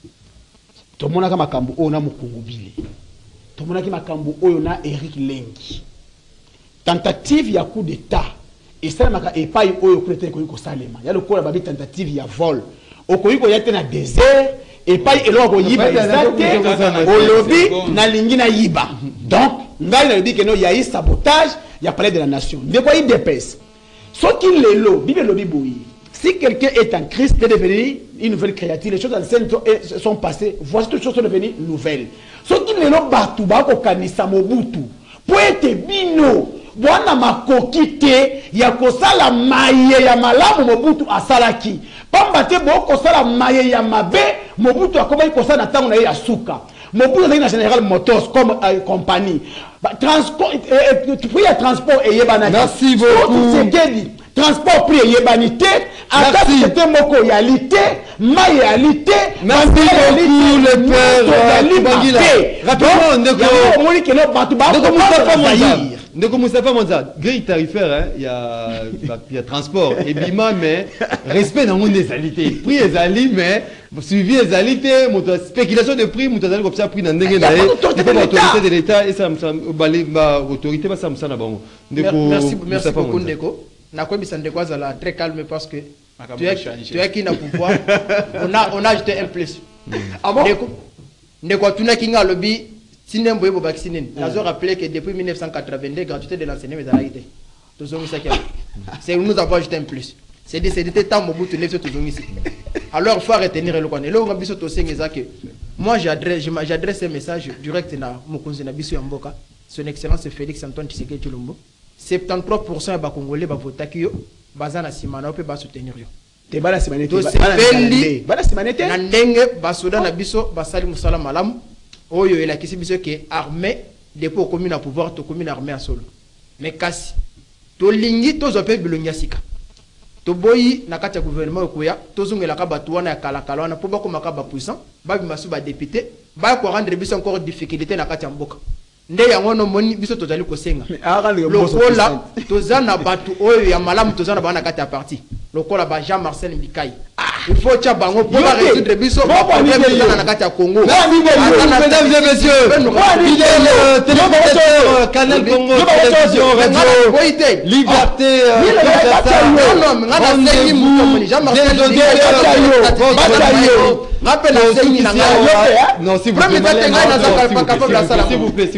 [SPEAKER 4] tout le monde a makambo ona mukungubile. Tout le monde a makambo ona Eric Lengi. Tentative ya coup d'état. Et ça maka epai oyo kulete ko salema. Ya le ko la babi tentative ya vol. Okoyiko ya tena désert epai eloko yiba ezate olobi na lingi na yiba. Donc ngai na dit que non, il y a eu sabotage, il y a parlé de la nation. De quoi il dépêche. Ce qui est l'eau, Bible lobby bouillie. Si quelqu'un est en Christ, peut devenir une nouvelle créature. Les choses anciennes sont passées. Voici toutes les choses sont devenues nouvelles. Ce qui est l'eau, Batouba, Kokanisa, Mobutu. Pour être bino, Wana makokite, Yakosala maye ya malamu Mobutu asalaki. Pambate boko sala maye ya mabe, Mobutu akoba ikosa na tango na ya suka. Mobutu na General Motors comme compagnie. Transport et transport et
[SPEAKER 1] merci beaucoup.
[SPEAKER 4] transport prix yebanité attaque c'était moko yalité mai yalité
[SPEAKER 6] merci beaucoup le père rapidement ndeko Moustapha Monza grille tarifaire il y a transport et bima mais respect dans monde des alités prix les ali mais suivi les alités spéculation de prix mutazali comme ça prix dans ndenge na autorité de l'état et ça autorité ba ça na bango
[SPEAKER 5] merci beaucoup ndeko na kwebisa ndeko azala très calme parce que tu es qui na pouvoir on a ajouté un plus ndeko tuna kinga lobby sinembo yebo vacciner nazo rappeler que depuis 1982 gratuité de l'enseignement est arrêtée tozongi ça c'est nous avons ajouté un plus c'était temps Mobutu neuf tozongi ici alors il faut retenir le connaît là on biso to sengeza que moi j'adresse un message direct na mokonzi na biso ya mboka son excellence Félix Antoine Tshisekedi Tshilombo 73% ya bakongolais bavotaki yo baza na simana pe ba soutenir yo
[SPEAKER 4] te bala simanete
[SPEAKER 5] na ndenge basoda na biso basali musala malamu oyo elakisi biso ke armée depuis commune à pouvoir to commune armée à solo mais kasi to lingi to zope bilongia sika to boyi na kati ya gouvernement okuya to zongela ka batu wana ya kala wana po bako makaba puissant ba bimasu ba député ba ko rendre biso encore difficulté na kati ya mboka nde yango no moni biso tozali kosenga lokola tozana batu oyo ya malamu tozana bana kati ya parti lokola ba Jean Marcel Mbikai il faut tcha bango pour résoudre biso problème tozana na kati ya Congo
[SPEAKER 6] mesdames et messieurs fidèle téléspectateur Canal Congo télévision radio liberté
[SPEAKER 5] non ngana sengi mutomoni Jean Marcel rappelle la sengi na
[SPEAKER 6] non s'il vous plaît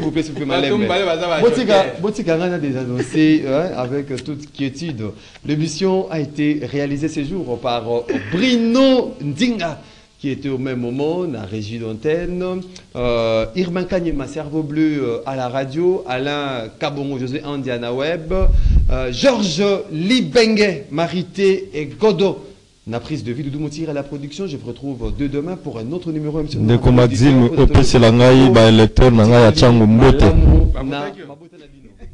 [SPEAKER 6] Botika a déjà annoncé avec toute quiétude. L'émission a été réalisée ce jour par Bruno Ndinga qui était au même moment dans la régie d'antenne, Irman Kanyema, Cerveau Bleu à la radio, Alain Kabongo, José Andiana Web, Georges Libengue, Marité et Godot. La prise de vie de Doumoutir à la production, je vous retrouve demain pour un autre numéro.
[SPEAKER 3] Ndeko Maxime, c'est la ngaï, ba électeur, na ngaï, a tchango mbote.